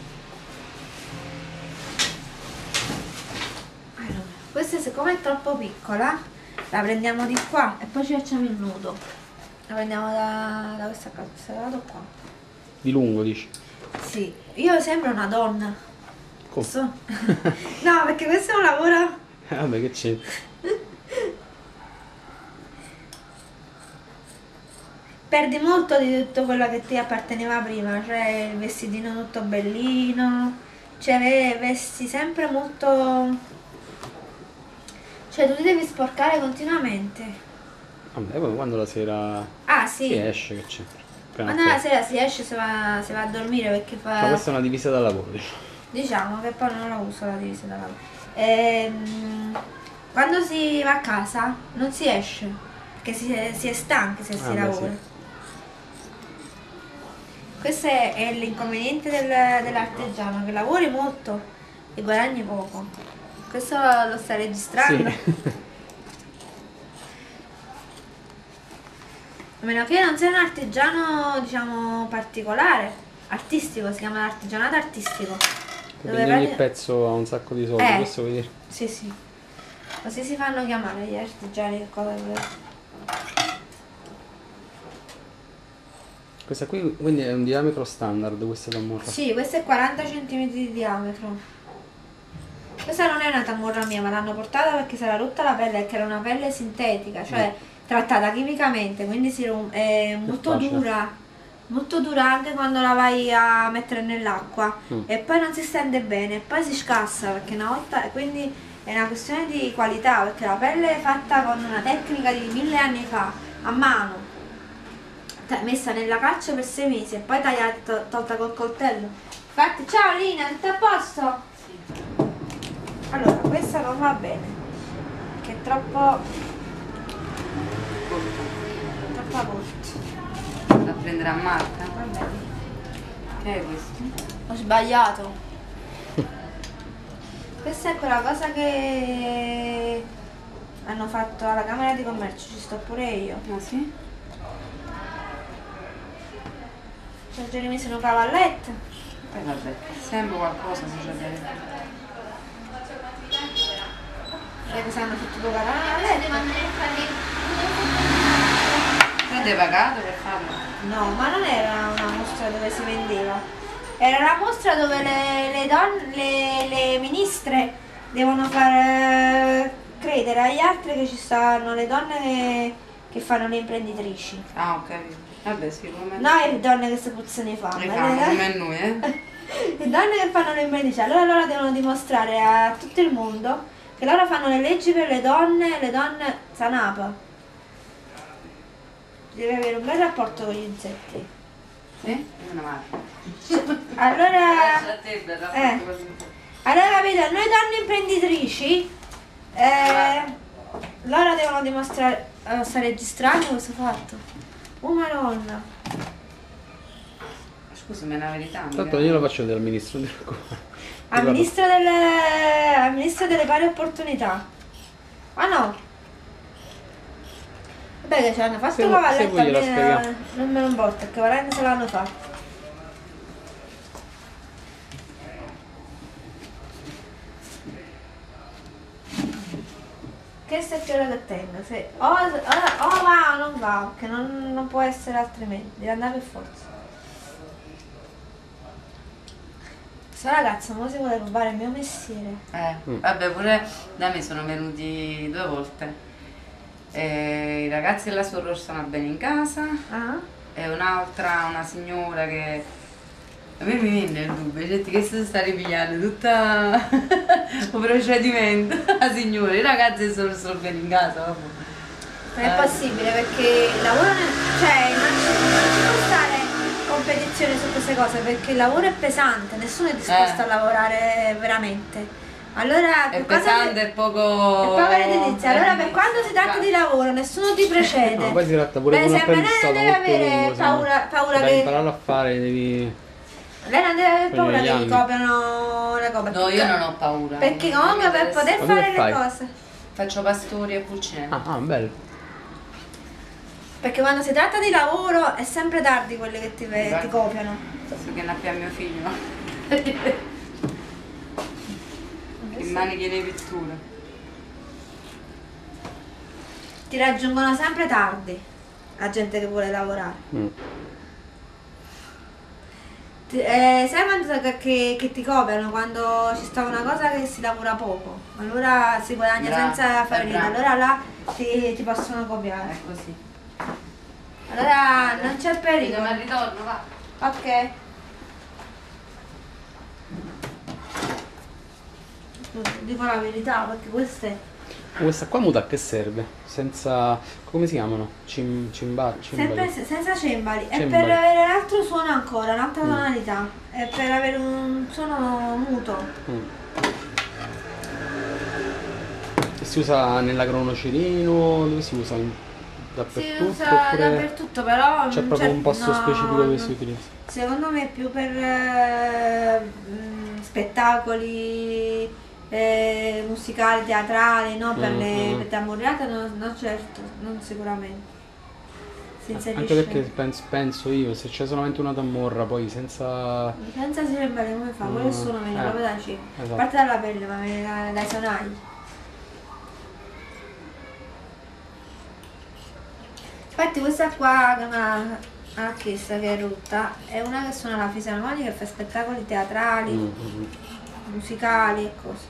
Allora, questa siccome è troppo piccola, la prendiamo di qua e poi ci facciamo il nudo. La prendiamo da, da questa cosa, questo lato qua. Di lungo dici? Sì, io sembro una donna. Come? So. No, perché questo è un lavoro... Eh, vabbè, che c'è? Perdi molto di tutto quello che ti apparteneva prima, cioè il vestitino tutto bellino, cioè vesti sempre molto... Cioè tu ti devi sporcare continuamente. Vabbè, poi quando la sera Ah si sì, esce, che c'è? quando la sera si esce si va, si va a dormire perché fa... Ma questa è una divisa da lavoro, diciamo. Diciamo che poi non la uso la divisa da lavoro. Ehm, quando si va a casa non si esce, perché si, si è stanchi se si Ah, beh, lavora. sì. Questo è, è l'inconveniente del- dell'artigiano, che lavori molto e guadagni poco. Questo lo sta registrando. Sì. A meno che non sei un artigiano, diciamo, particolare, artistico, si chiama l'artigianato artistico. Dove Quindi ogni prati- pezzo ha un sacco di soldi, Eh. questo vuol dire. Sì, sì. Così si fanno chiamare gli artigiani, che cosa vuoi? Questa qui quindi è un diametro standard, questa tamurra. Sì, questo è quaranta centimetri di diametro. Questa non è una tamurra mia, ma l'hanno portata perché si era rotta la pelle, che era una pelle sintetica, cioè trattata chimicamente, quindi si rom- è molto facile. dura, molto dura anche quando la vai a mettere nell'acqua Mm. e poi non si stende bene, e poi si scassa perché una volta, quindi è una questione di qualità, perché la pelle è fatta con una tecnica di mille anni fa, a mano, ta- messa nella calce per sei mesi e poi tagliata, to- tolta col coltello. Infatti, ciao Lina, tutto a posto? Allora, questa non va bene, che è troppo... troppo corta. Da prendere a Marta? Va bene. Che è questo? Ho sbagliato. Questa è quella cosa che hanno fatto alla Camera di Commercio, ci sto pure io. Ah sì? C'è già rimesso un cavalletto. Eh vabbè, sempre qualcosa succede. E che sanno tutti due cavalletto. Avete pagato per farlo? No, ma non era una mostra dove si vendeva. Era la mostra dove le, le donne, le, le ministre devono far eh, credere agli altri che ci stanno le donne che, che fanno le imprenditrici. Ah, ho capito. Vabbè, sì, come No, le donne che si puzzano i fame. le fanno come noi, eh? Le donne che fanno le imprenditrici, allora loro devono dimostrare a tutto il mondo che loro fanno le leggi per le donne, le donne sanapa. Deve avere un bel rapporto con gli insetti. Sì? Meno male. Allora, A te, bel eh. rapporto così. allora capito, noi donne imprenditrici, eh, loro devono dimostrare, eh, sta registrando questo fatto. Oh madonna. Scusami, è una verità. Tanto mica- io lo faccio vedere al ministro. non dico- Al ministro delle, al ministro delle pari opportunità. Ah no. Vabbè che ce l'hanno fatto Se il vu- se cavalletto, vuoi gliela a me spieghiamo. non me lo importa, perché veramente se l'hanno fatto. Questo è il fiore che tengo, se o, o, o va o non va, perché non, non può essere altrimenti, deve andare per forza. Sto ragazzo, mo si vuole rubare il mio mestiere. Eh, Mm. vabbè, pure da me sono venuti due volte. E i ragazzi della soror stanno bene in casa Ah? e un'altra, una signora che a me mi viene il dubbio, cioè che si sta ripigliando tutta un procedimento la signora, i ragazzi sono solo bene in casa, vabbè. Non è possibile perché il lavoro, nel- cioè non ci, non ci può stare competizione su queste cose perché il lavoro è pesante, nessuno è disposto Eh. a lavorare veramente. Allora, È per quanto pesante si- e poco... è poco redditizio. Allora per quando si tratta di lavoro nessuno ti precede. No, poi si tratta pure Beh, di un sempre lei non apprendistato deve molto avere lungo, se no. paura, paura Per che impararlo a fare devi... lei non deve avere Poi paura negli che gli anni. copiano le cose. No, io non ho paura. Perché Non comunque mi per interessa. poter Ma tu che fare le fai? cose. Faccio pastori e pulcinelli. Ah, ah, bello. Perché quando si tratta di lavoro è sempre tardi quelli che ti, ve- ti copiano. So che nappia mio figlio. In maniche le pitture. Ti raggiungono sempre tardi la gente che vuole lavorare. Mm. Ti- eh, sai quando che, che- che ti copiano quando ci sta una cosa che si lavora poco, allora si guadagna Brava, senza fare è niente, brava. allora là ti, ti possono copiare. È così. Allora non c'è Vediamo pericolo. al ritorno, va. Ok. Dico la verità perché queste Questa qua muta a che serve? Senza... come si chiamano? Cim, cimba, sempre cimbali? se- senza cembali. È Cembali. per avere un altro suono ancora, un'altra Mm. tonalità. È per avere un suono muto. Mm. E si usa nella cronocerino? Dove si usa? In- Si Dappertutto? usa oppure dappertutto, però c'è mm, proprio cioè, un posto no, specifico dove no. si utilizza? Secondo me è più per eh, mm, spettacoli eh, musicali, teatrali, no? Per Mm, le mm. per tamburate no, no certo, non sicuramente. Si Anche inserisce. perché penso, penso io, se c'è solamente una tamorra poi senza... Senza cembali come fa? Quello Mm, suono viene eh, proprio da C. esatto. A parte dalla pelle, ma viene da- dai sonagli. Infatti questa qua che mi ha ha chiesto che è rotta è una che suona la fisarmonica e fa spettacoli teatrali, Mm, mm. musicali e cose.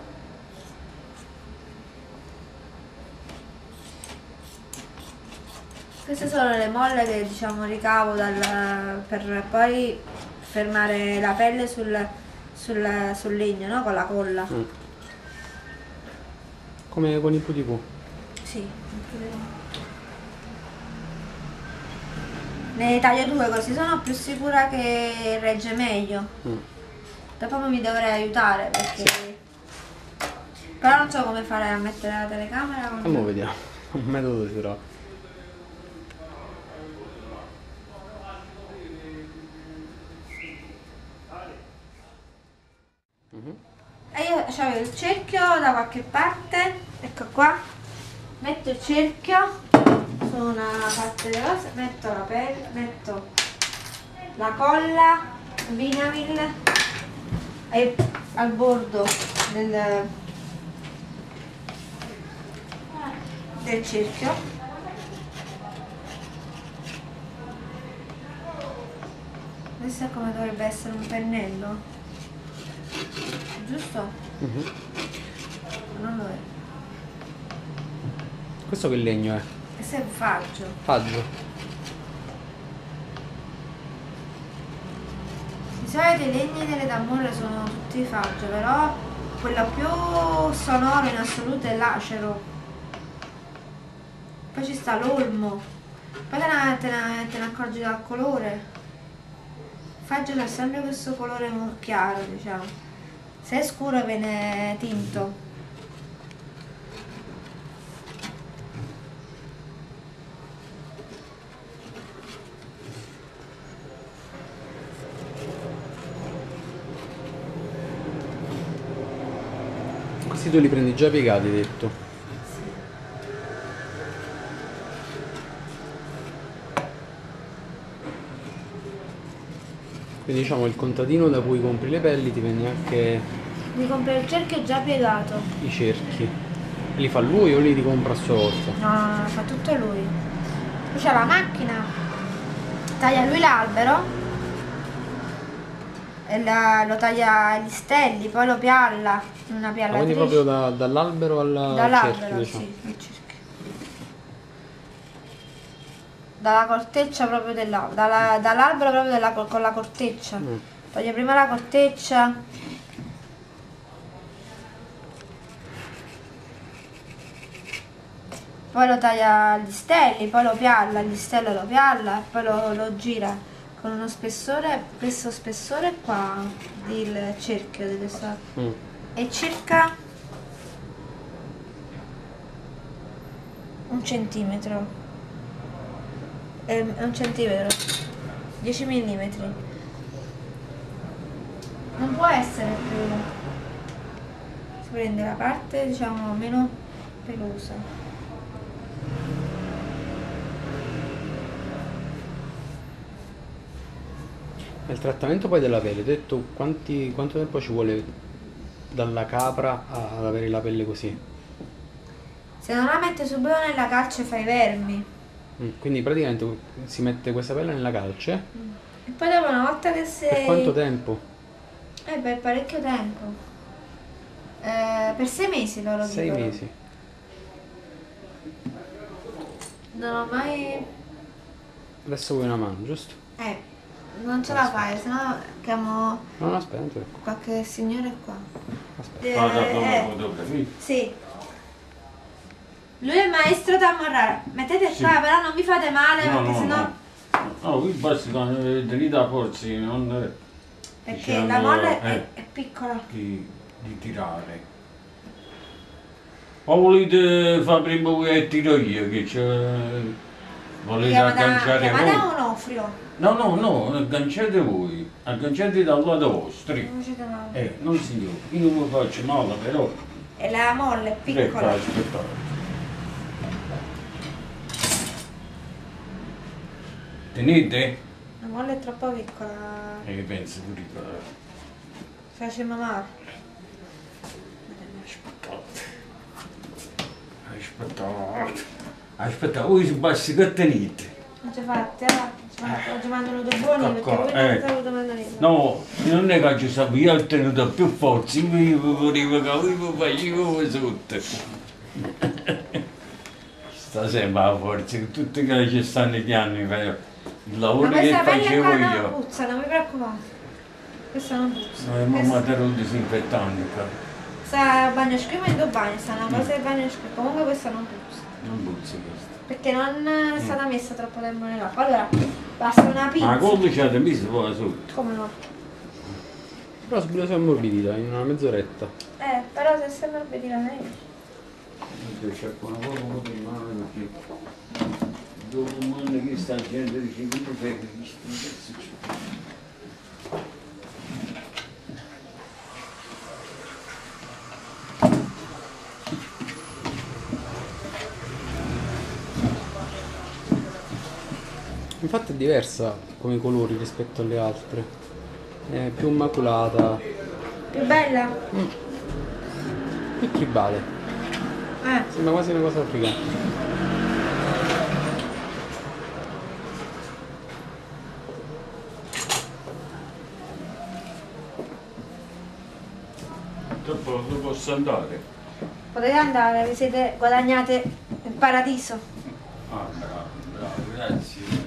Queste sono le molle che diciamo ricavo dal, per poi fermare la pelle sul, sul, sul legno, no? Con la colla. Mm. Come con i P T V. Sì. Ne taglio due così sono più sicura che regge meglio. Mm. Dopo mi dovrei aiutare perché... Però non so come fare a mettere la telecamera. con- E mo vediamo, un metodo si trova. Mhm. E io avevo il cerchio da qualche parte, ecco qua, metto il cerchio su una parte della cosa, metto la pelle, metto la colla, Vinamil e al bordo del, del cerchio. Questo è come dovrebbe essere un pennello, giusto? Mhm. Non lo è. Questo che legno è? Questo è un faggio. Faggio. Di solito i legni delle tamburre sono tutti faggio, però quello più sonoro in assoluto è l'acero. Poi ci sta l'olmo. Poi te ne, te ne- te ne accorgi dal colore. Il faggio ha sempre questo colore mo- chiaro, diciamo. Se è scuro viene tinto. Questi tu li prendi già piegati, hai detto. Quindi diciamo il contadino da cui compri le pelli ti vende anche Mi compro il cerchio già piegato. i cerchi. Li fa lui o li ricompra a sua volta? No, no, no, fa tutto lui. Poi c'ha la macchina, taglia lui l'albero, e la- lo taglia gli stelli, poi lo pialla in una Ah, piallatrice. quindi proprio da- dall'albero al Dall'albero, cerchio, diciamo. sì, il cerchio. Dalla corteccia proprio dell'albero, dalla- dall'albero proprio della, cor- con la corteccia. Mm. Toglie prima la corteccia. Poi lo taglia gli stelli, poi lo pialla, gli stelli lo pialla, e poi lo, lo gira con uno spessore, questo spessore qua del cerchio di questa, Mm. è circa un centimetro, è è un centimetro, dieci millimetri. Non può essere più, si prende la parte diciamo meno pelosa. Il trattamento poi della pelle, ti ho detto quanti- quanto tempo ci vuole dalla capra a- ad avere la pelle così? Se non la mette subito nella calce fa i vermi. Mm, Quindi praticamente si mette questa pelle nella calce E E poi dopo una volta che sei... Per quanto tempo? Eh, per parecchio tempo. Eh, per sei mesi loro Sei dicono. mesi. Non ho mai... Adesso vuoi una mano, giusto? Eh, non ce la fai, sennò chiamo No, no, aspetta. qualche signore qua. Aspetta. Ah, da Eh, dove eh, fotografia? sì. Lui è il maestro Tamorraro. Mettete Sì. qua, però non vi fate male No, perché no, sennò... no. No, qui basta tenere da forza, non Perché diciamo, la molla è, eh, è piccola. di, di tirare. O volete fare prima voi e tiro io, che c'è... Volete agganciare Chiamate voi? un offrio. No, no, no, agganciate voi, agganciate dal lato vostro. Non ci chiamate. Eh, non signore, io non mi faccio male, però... E la molla è Aspetta, piccola. aspettate. Tenete? La molla è troppo piccola. E eh, penso pure che... Facciamo male. Aspettate. Aspettate. Aspettate, voi si bassi che tenete? Non ci fate, eh? Oggi mi hanno venuto buoni perché Cocco, voi eh. non saluto mandarino. No, non è che ci stavo, io ho tenuto più forza, io mi volevo che voi mi facevo sotto. Sta sempre a forza, che tutti che ci stanno gli anni, il lavoro Ma che questa pelle facevo qua non io. puzza, non vi preoccupate. Questa non puzza. No, ma matero disinfettante qua. Sta a bagno schiuma in due bagni, sta una cosa di bagno schiuma. Comunque questa non puzza. Non puzza questo. Perché non è stata messa troppo tempo nell'acqua. Allora, basta una pizza. Ma come c'è da messo poi sotto? Come no? Però subito si è ammorbidita in una mezz'oretta. Eh, però se sembra obbedire a lei. Io cerco una cosa molto in mano perché dopo un anno che sta gente dice che tu fai questo, non succede. Infatti è diversa come colori rispetto alle altre. È più maculata, Più bella? più tribale. Eh. Sembra quasi una cosa africana. Dopo dove posso andare? Potete andare, vi siete guadagnate il paradiso. Ah, bravo, bravo, grazie, grazie.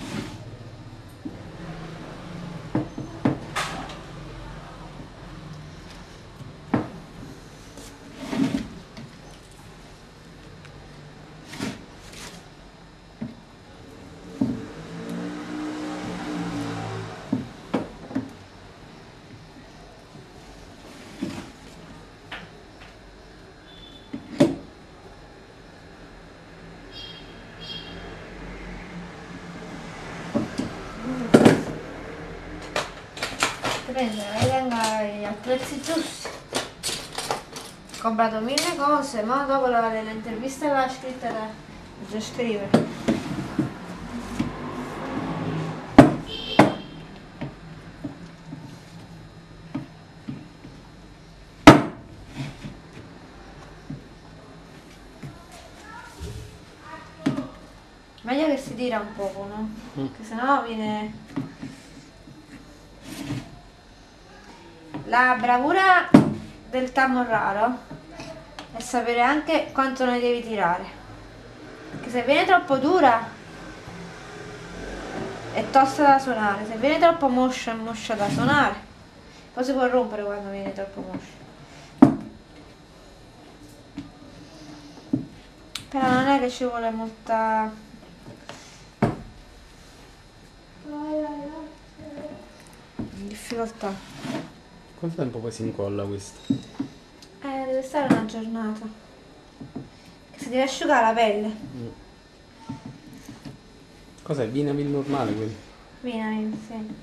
Prendere, venga gli attrezzi giusti. Ho comprato mille cose, ma dopo la- l'intervista l'ha scritta da già scrivere. Meglio che si tira un poco, no? Perché sennò viene... La bravura del Tamorraro è sapere anche quanto ne devi tirare. Perché se viene troppo dura è tosta da suonare, se viene troppo moscia è moscia da suonare. Poi si può rompere quando viene troppo moscia. Però non è che ci vuole molta... difficoltà. Quanto tempo poi si incolla questo? Eh, deve stare una giornata. Che si deve asciugare la pelle. Cos'è? Vinamil normale quello? Vieni, sì.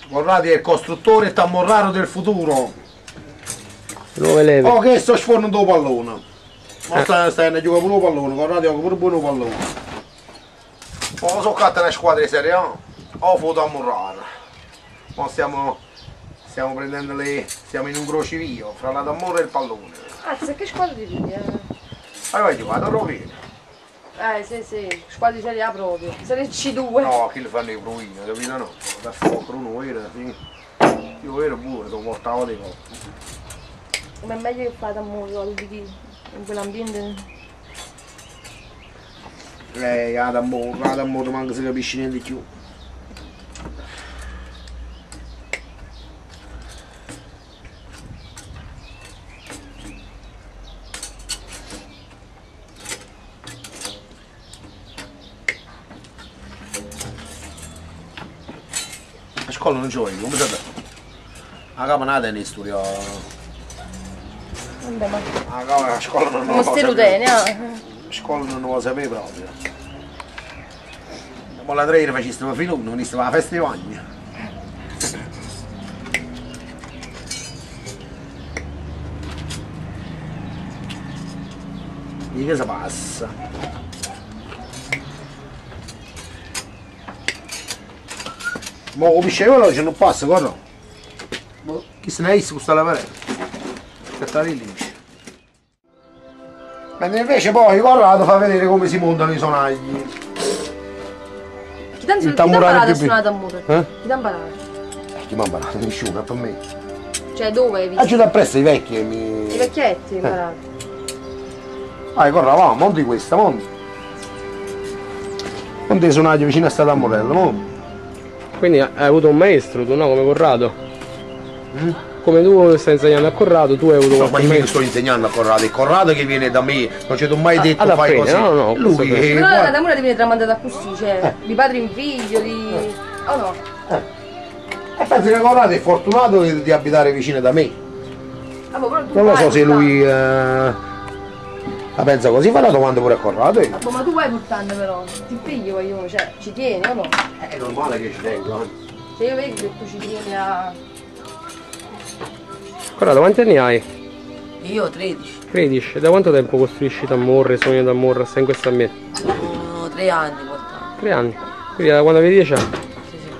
Corrado è il costruttore e tammorraro del futuro. Nuove leve. Oh, che sto sfornando il pallone. Ma sta, stai a giocare pure il pallone, Corrado gioca pure buono pallone. Oh, sono catte le squadre di Serie A. Oh, foto a Morrara. Ma stiamo, stiamo prendendo le. Stiamo in un crocevio fra la D'Amore e il pallone. Anzi, che squadra di lì, eh? Ma vai giocare a Rovino. Eh, sì, sì, squadra di Serie A proprio. Serie C due. No, chi le fanno i provini, capito no? Da fuoco uno era, sì. Io ero buono, lo portavo dei cotti. Ma è meglio che fate a muro in quell'ambiente. Eh, ad amore, ad amore, manca si capisce niente di più. A scuola non giochi, come sapete? A capanata ne studio. Vabbè, ma A capa- a scuola non non lo stai sapevo. rudene, eh? A scuola non lo sapevo proprio. Ma la tre facessimo filone, non stava alla festa di bagno. Di che si passa? Ma capisce veloce non passa, guarda. Boh, chi se ne è con sta lavarella? Aspetta lì luce. Mentre invece poi Corrado fa vedere come si montano i sonagli. Chi t'ha Il imparato tamburare a più suonare tamburo? Eh? Chi t'ha imparato? Eh, chi mi ha imparato? Nessuno, è per me. Cioè, dove hai visto? Aggiunto appresso i vecchi e mi. I vecchietti hai imparato. Vai, corra, va, monti questa, monti. Monti i sonagli vicino a sta tamburella, monti. Quindi hai avuto un maestro, tu no, come Corrado? Mm? Come tu stai insegnando a Corrado, tu hai avuto No, ma qualche io mi maestro? sto insegnando a Corrado, è Corrado che viene da me, non ci ho mai Ah, detto ad fai appena, così. no, no, Lui questo che Però la guarda, tamura ti viene tramandata così, cioè, di padre in figlio, di... Oh no? e penso che Corrado è fortunato di, di abitare vicino da me. Ah, ma però tu Non lo vai so se portando. lui eh, la pensa così, fa la domanda pure a Corrado. Eh, Boh, ma tu vai portando però, ti figli voglio, cioè, ci tieni o no? è normale che ci tengo. eh. Se io vedo che tu ci tieni a... Corrado, quanti anni hai? Io tredici, tredici. Da quanto tempo costruisci tammorre, sogni tammorre, stai in questo ambiente? sono tre anni portando. Tre anni. Quindi da quando avevi dieci anni? Sì, sì.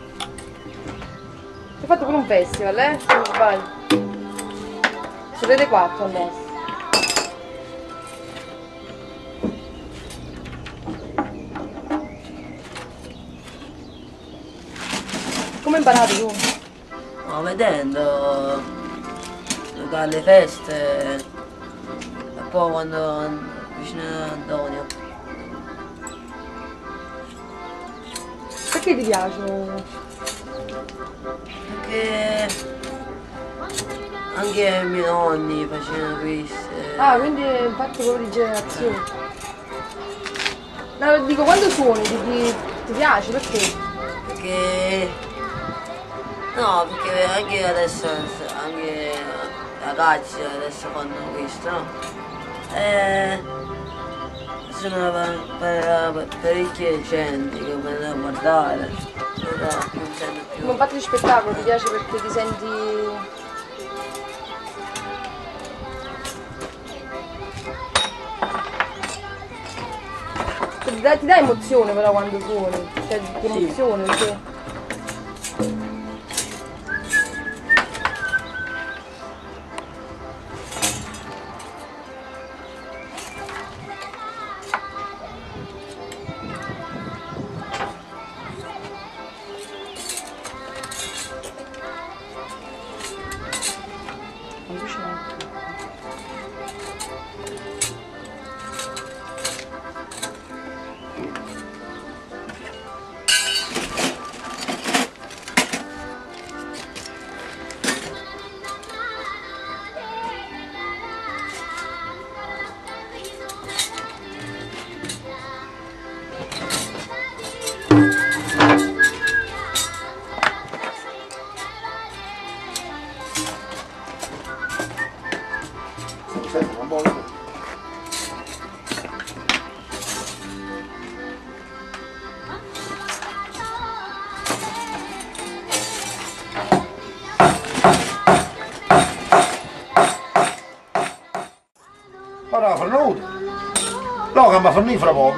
Hai fatto pure un festival, eh? Se non sbaglio. Siete quattro adesso. Come hai imparato tu? No, vedendo dalle feste e poi quando vicino a Antonio. Perché ti piace? Perché anche i miei nonni facevano queste. Ah, quindi è un fatto proprio di generazione. No, dico, quando suoni ti, ti, ti piace? Perché? Perché no, perché anche adesso anche ragazzi adesso fanno questo, no? E sono per, per parecchie gente che vengono a guardare, ora non sento più. Come fatto di spettacolo ti piace perché ti senti... Ti dà, ti dà emozione però quando suoni, cioè ti Sì. emozione perché... che mi fanno fra poco.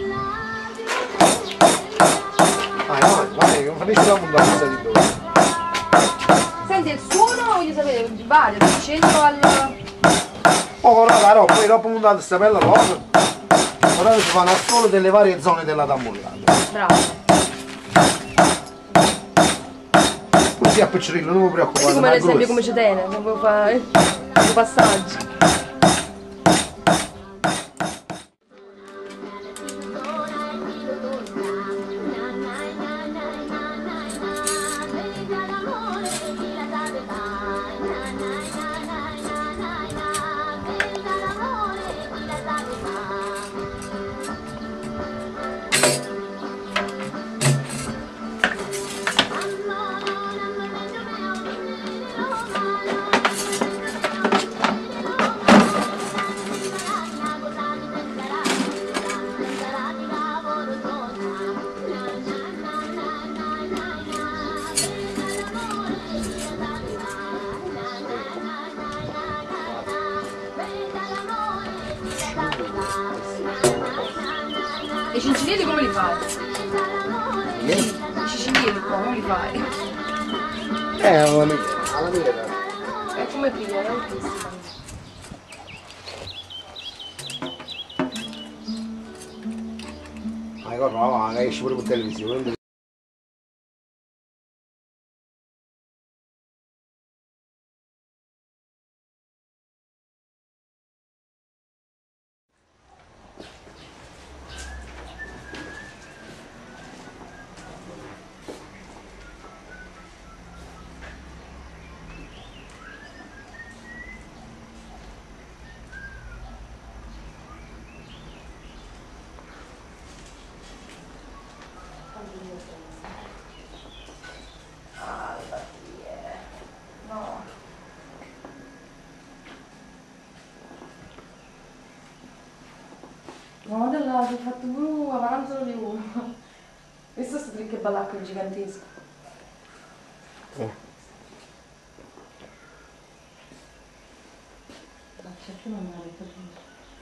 Vai, vai, vai, che mi fanno la puntata di dove. Senti, il suono voglio sapere, varia, dal centro al... Oh, raga, no, poi dopo puntata questa bella cosa, ora si fanno solo delle varie zone della tamburrata. Bravo. Così a Piccirillo, non mi preoccupare. Vedi come ad esempio come ci tiene, come fa i passaggi. I cicilieri come li fai? Niente. I cicilieri qua, come li fai? Eh, alla mia, alla mia. È come prima, è altissima. Ma ricordo, ma che esci pure per televisione. No, della, ho fatto pure un avanzo di uno. Questo sto trick balacco gigantesco. Oh. Ma certo non mi ha detto tutto.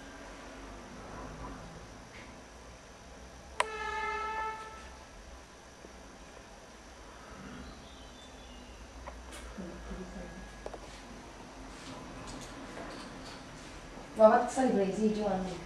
Ma va, stai presi, Giovanni.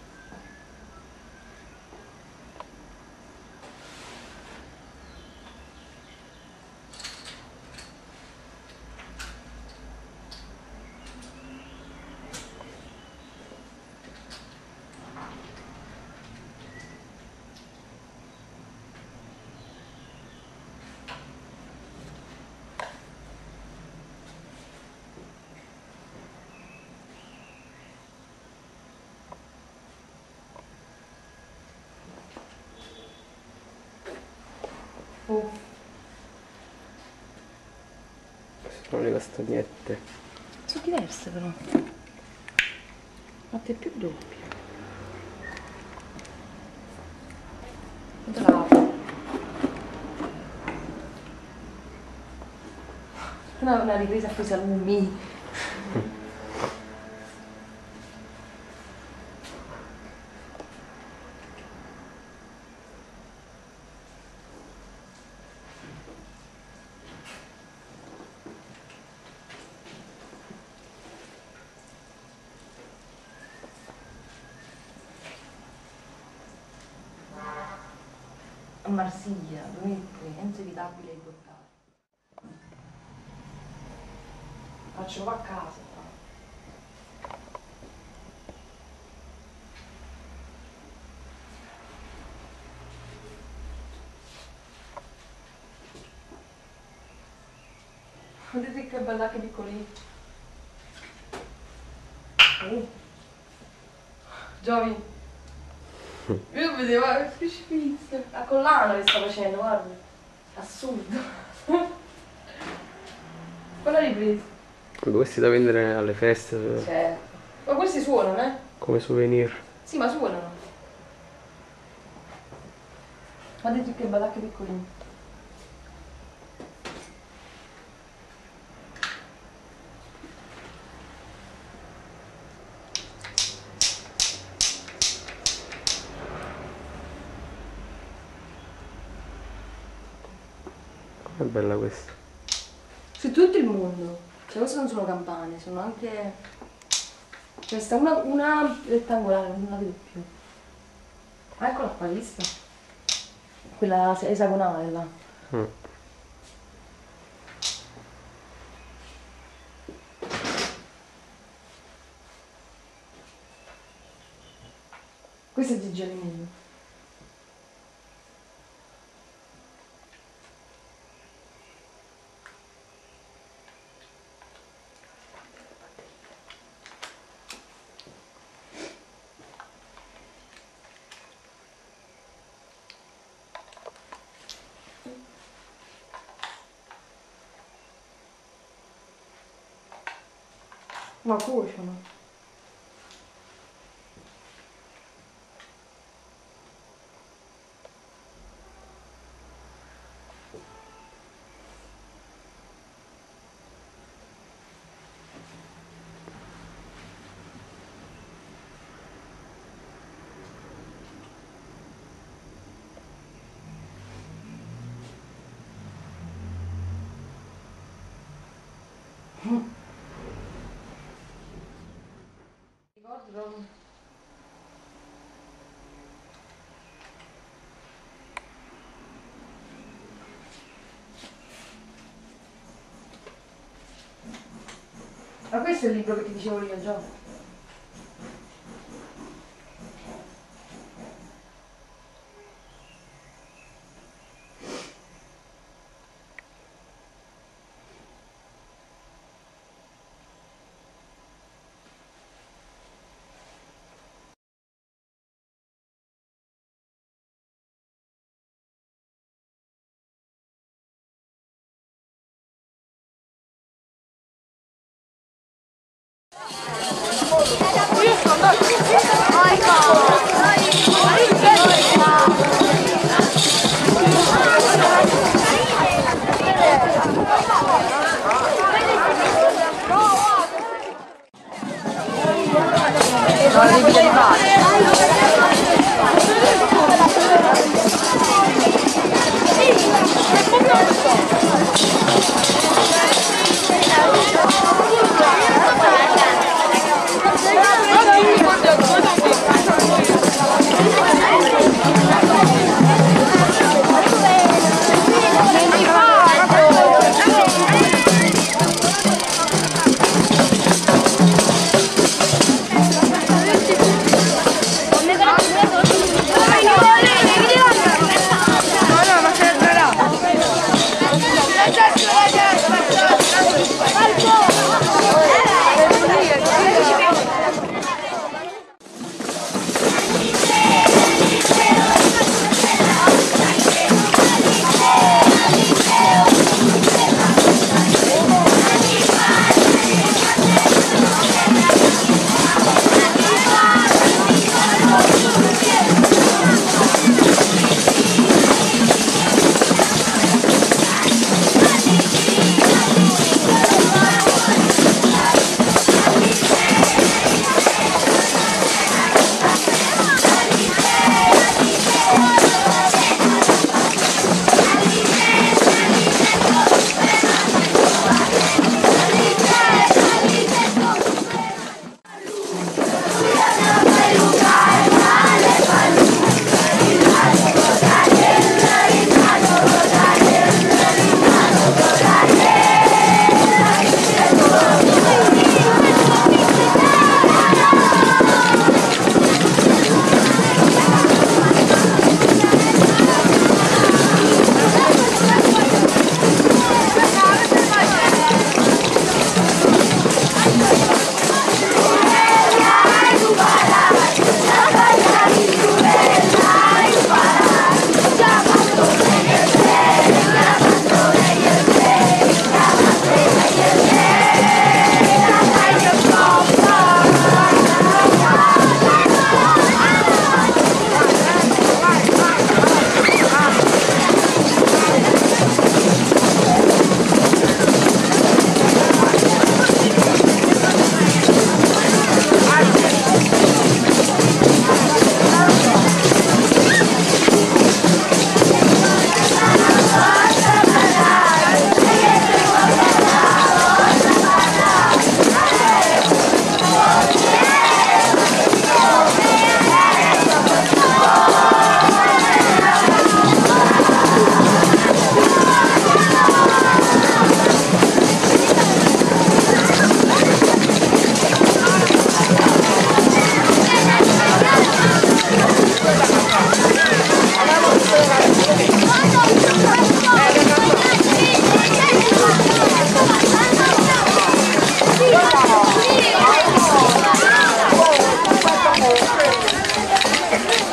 Oh. Sono le castagnette. Sono diverse però. Ma te più doppie. Bravo. Una, una ripresa a quei salumi. A Marsiglia, duemilatré, evitabile e portare. Faccio a casa. Vedete che bella che piccolina. Oh. Giovi. Io vedevo che schifizia. La collana che sta facendo, guarda. Assurdo. Quella ripresa. Questi da vendere alle feste. Certo. Ma questi suonano, eh? Come souvenir. Sì, ma suonano. Guardate che bella che piccolina. È bella questa. Su tutto il mondo. Cioè queste non sono campane, sono anche... Questa una, una rettangolare, non la vedo più. Ah, eccola qua, hai visto? Quella esagonale là. Mm. Questo è di Gialimino. Ma cuociono. Ricordi proprio? Ma questo è il libro che ti dicevo io già. No, devi arrivare.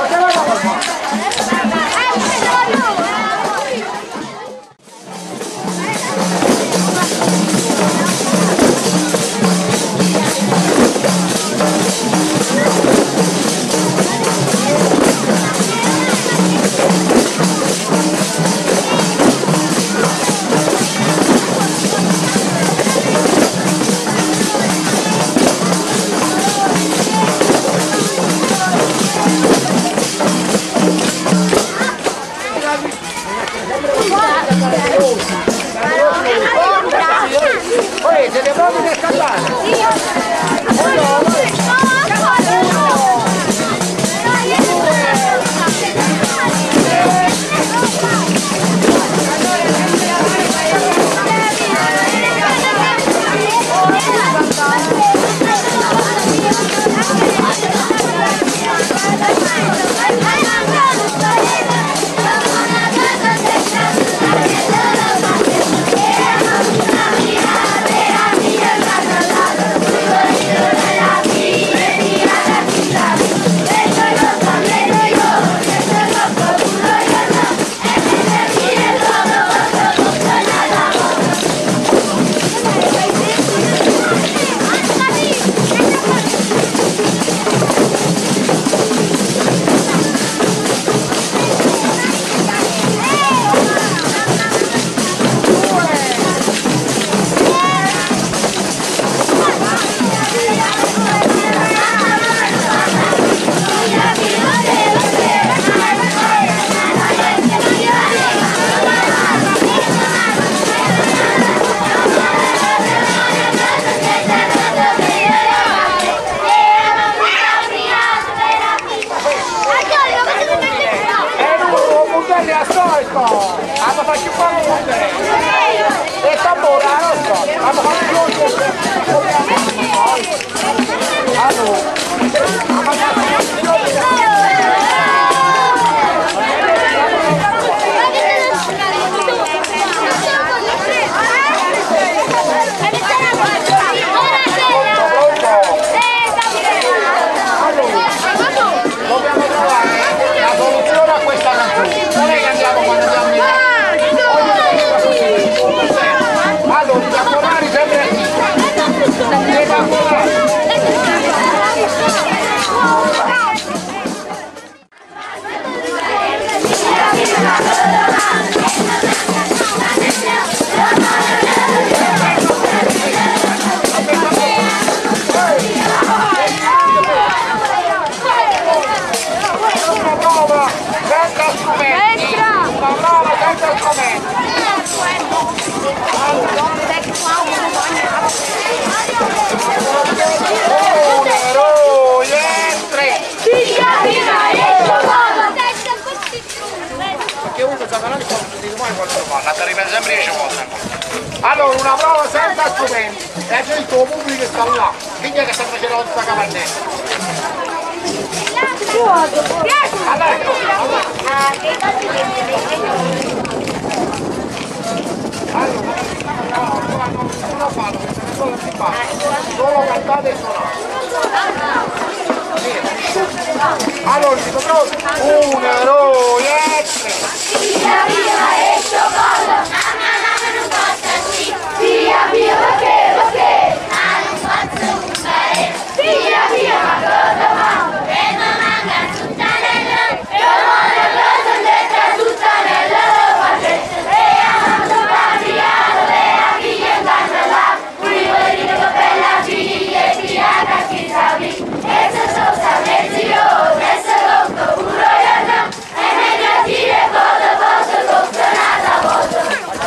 Allora, una prova senza strumenti e c'è il tuo pubblico che sta là. Chi è che sta facendo la tua cavalletta? Allora, non fanno, solo si fa, solo cantate e suonate. Allora, dico pronto? Uno, due, e tre. Via via e cioccolato, mamma mamma non costa sì. Via via perché perché, ma non posso fare. Via via ma cosa mamma, e non manca tutta nella, e amore cosa detta tutta nella facetta. E amando patriato, e a figlia in casa là, qui vuoi dire che bella figlia e figlia che sapi. E se so sapessi io, e se lo puro io no, e meglio dire cosa posso, cosa nada posso.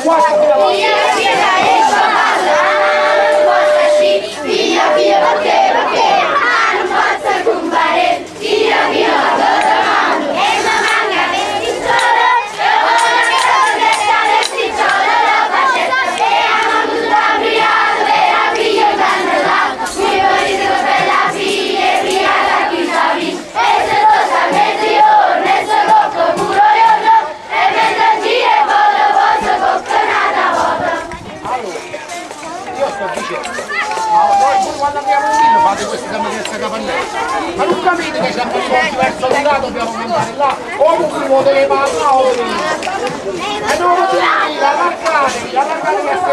Quando abbiamo un film fate queste camicie capannelle, ma non capite che siamo verso di là dobbiamo mandare là, o un delle palle o e non lo dite, la marcatevi, la marcatevi a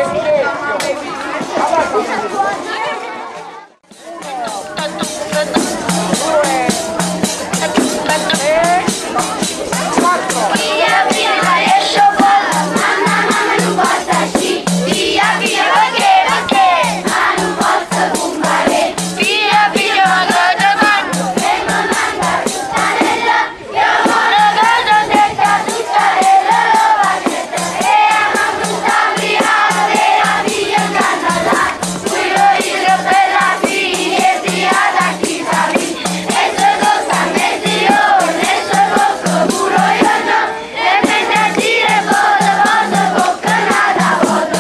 Via via e sciopero, mamma mamma non posso uscire, via via perché perché, ma non posso fumare, via via ma cosa mangio, e non mangia tutta nella, io voglio cosa secca tutta nella rovacetta, e ama tutta via, via via candela, qui lo io per la fine, via da chi savi, e se cosa metti io, e se posso puro io no, e me ne dire cosa posso bocca nada voto.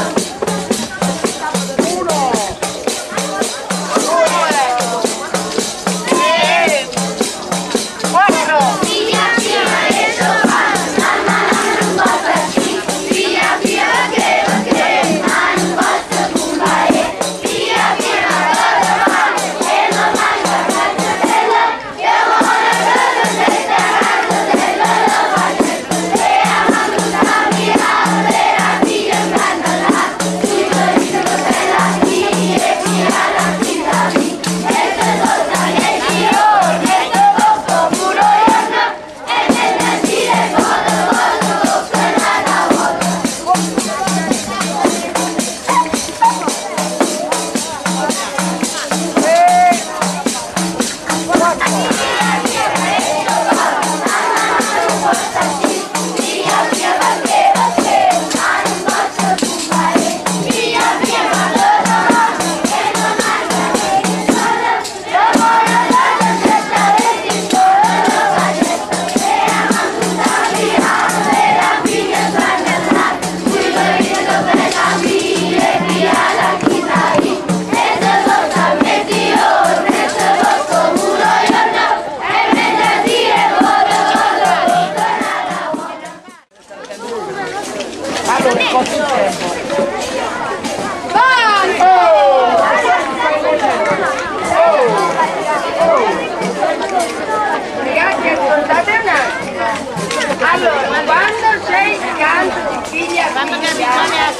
Via via e sopra, mamma non posso uscire, via via perché perché, ma non posso fumare, via via cosa male, e non mangia cazzatella, io voglio cosa secca cazzatella, lo faccio, e ama tutta via, vera via candela, qui lo dico per la fine, via da chi savi, e se cosa che io, e se posso puro io no, e me ne dire cosa posso bocca nada voto. Via via perché perché, ma non posso fumare, via via ma cosa mangio, e non mangia nessuno, io voglio cosa secca venti solo lo facetto, e ama tutta via, vera via candela, qui lo dico per la fine, via da chi savi, e se cosa metti io, e se posso puro io no, e me ne dire cosa cosa bocca nada voto. allora cosa il tempo? Ragazzi, ascoltate un attimo. Allora, quando c'è il canto di figlia figlia,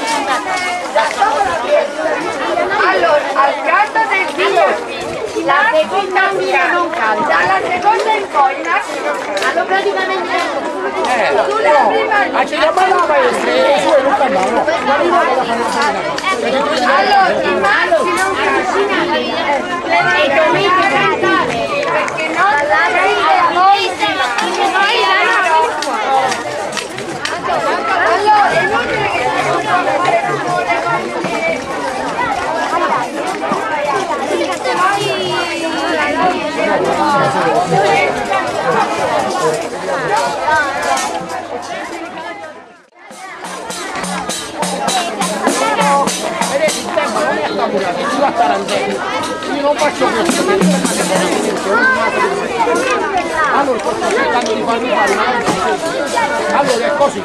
allora, al canto del figlio figlia, la seconda non canta, dalla seconda in poi il maschio non canta. Hanno praticamente sulla prima Ah, c'è la balla maestra, e su non cantano, no, ma io vado a fare una allora, i maschi non cantano, le domeniche cantare, perché non la ride a voi, noi la allora, è inutile che si possa fare rumore con vedete il tempo non è accumulato, si va a tarantella, io non faccio questo, allora sto cercando di farmi fare una cosa, allora è così.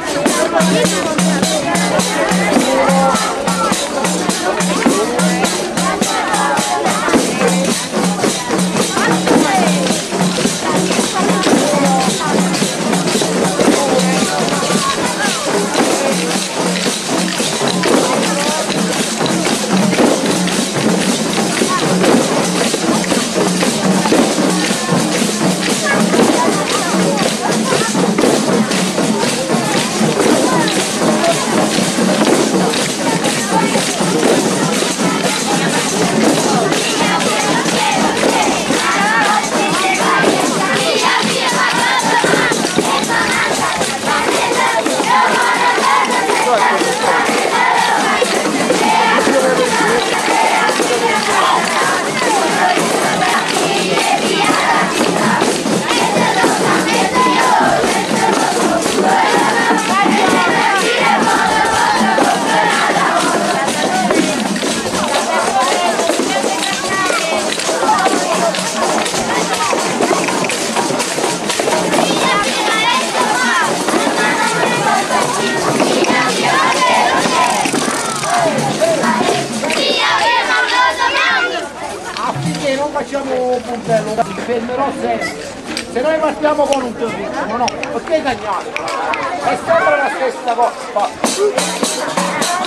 del puntello, mi fermerò sempre. Se noi partiamo con un turismo, no, perché cagnate? È sempre la stessa cosa.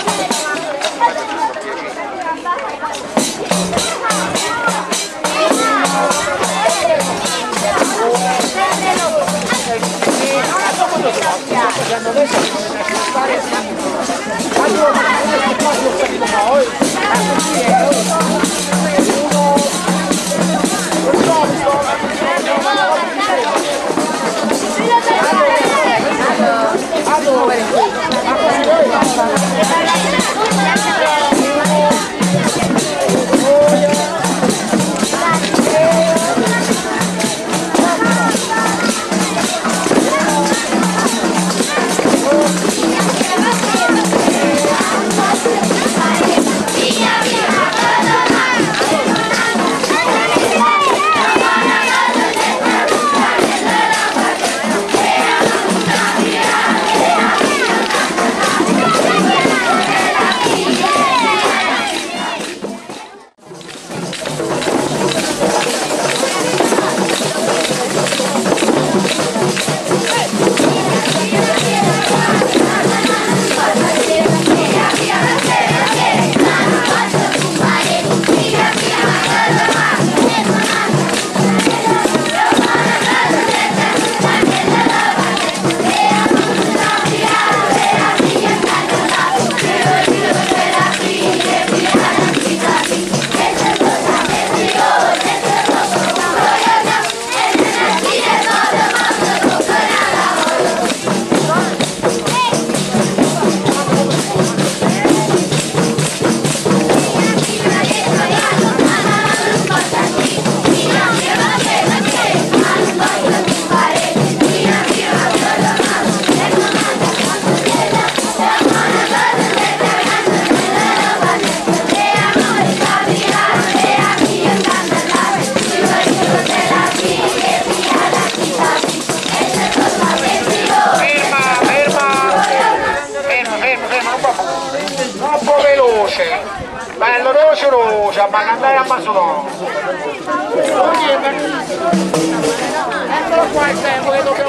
Troppo veloce, bello roce roce, ma cantare a Massimo. Eccolo qua il tempo che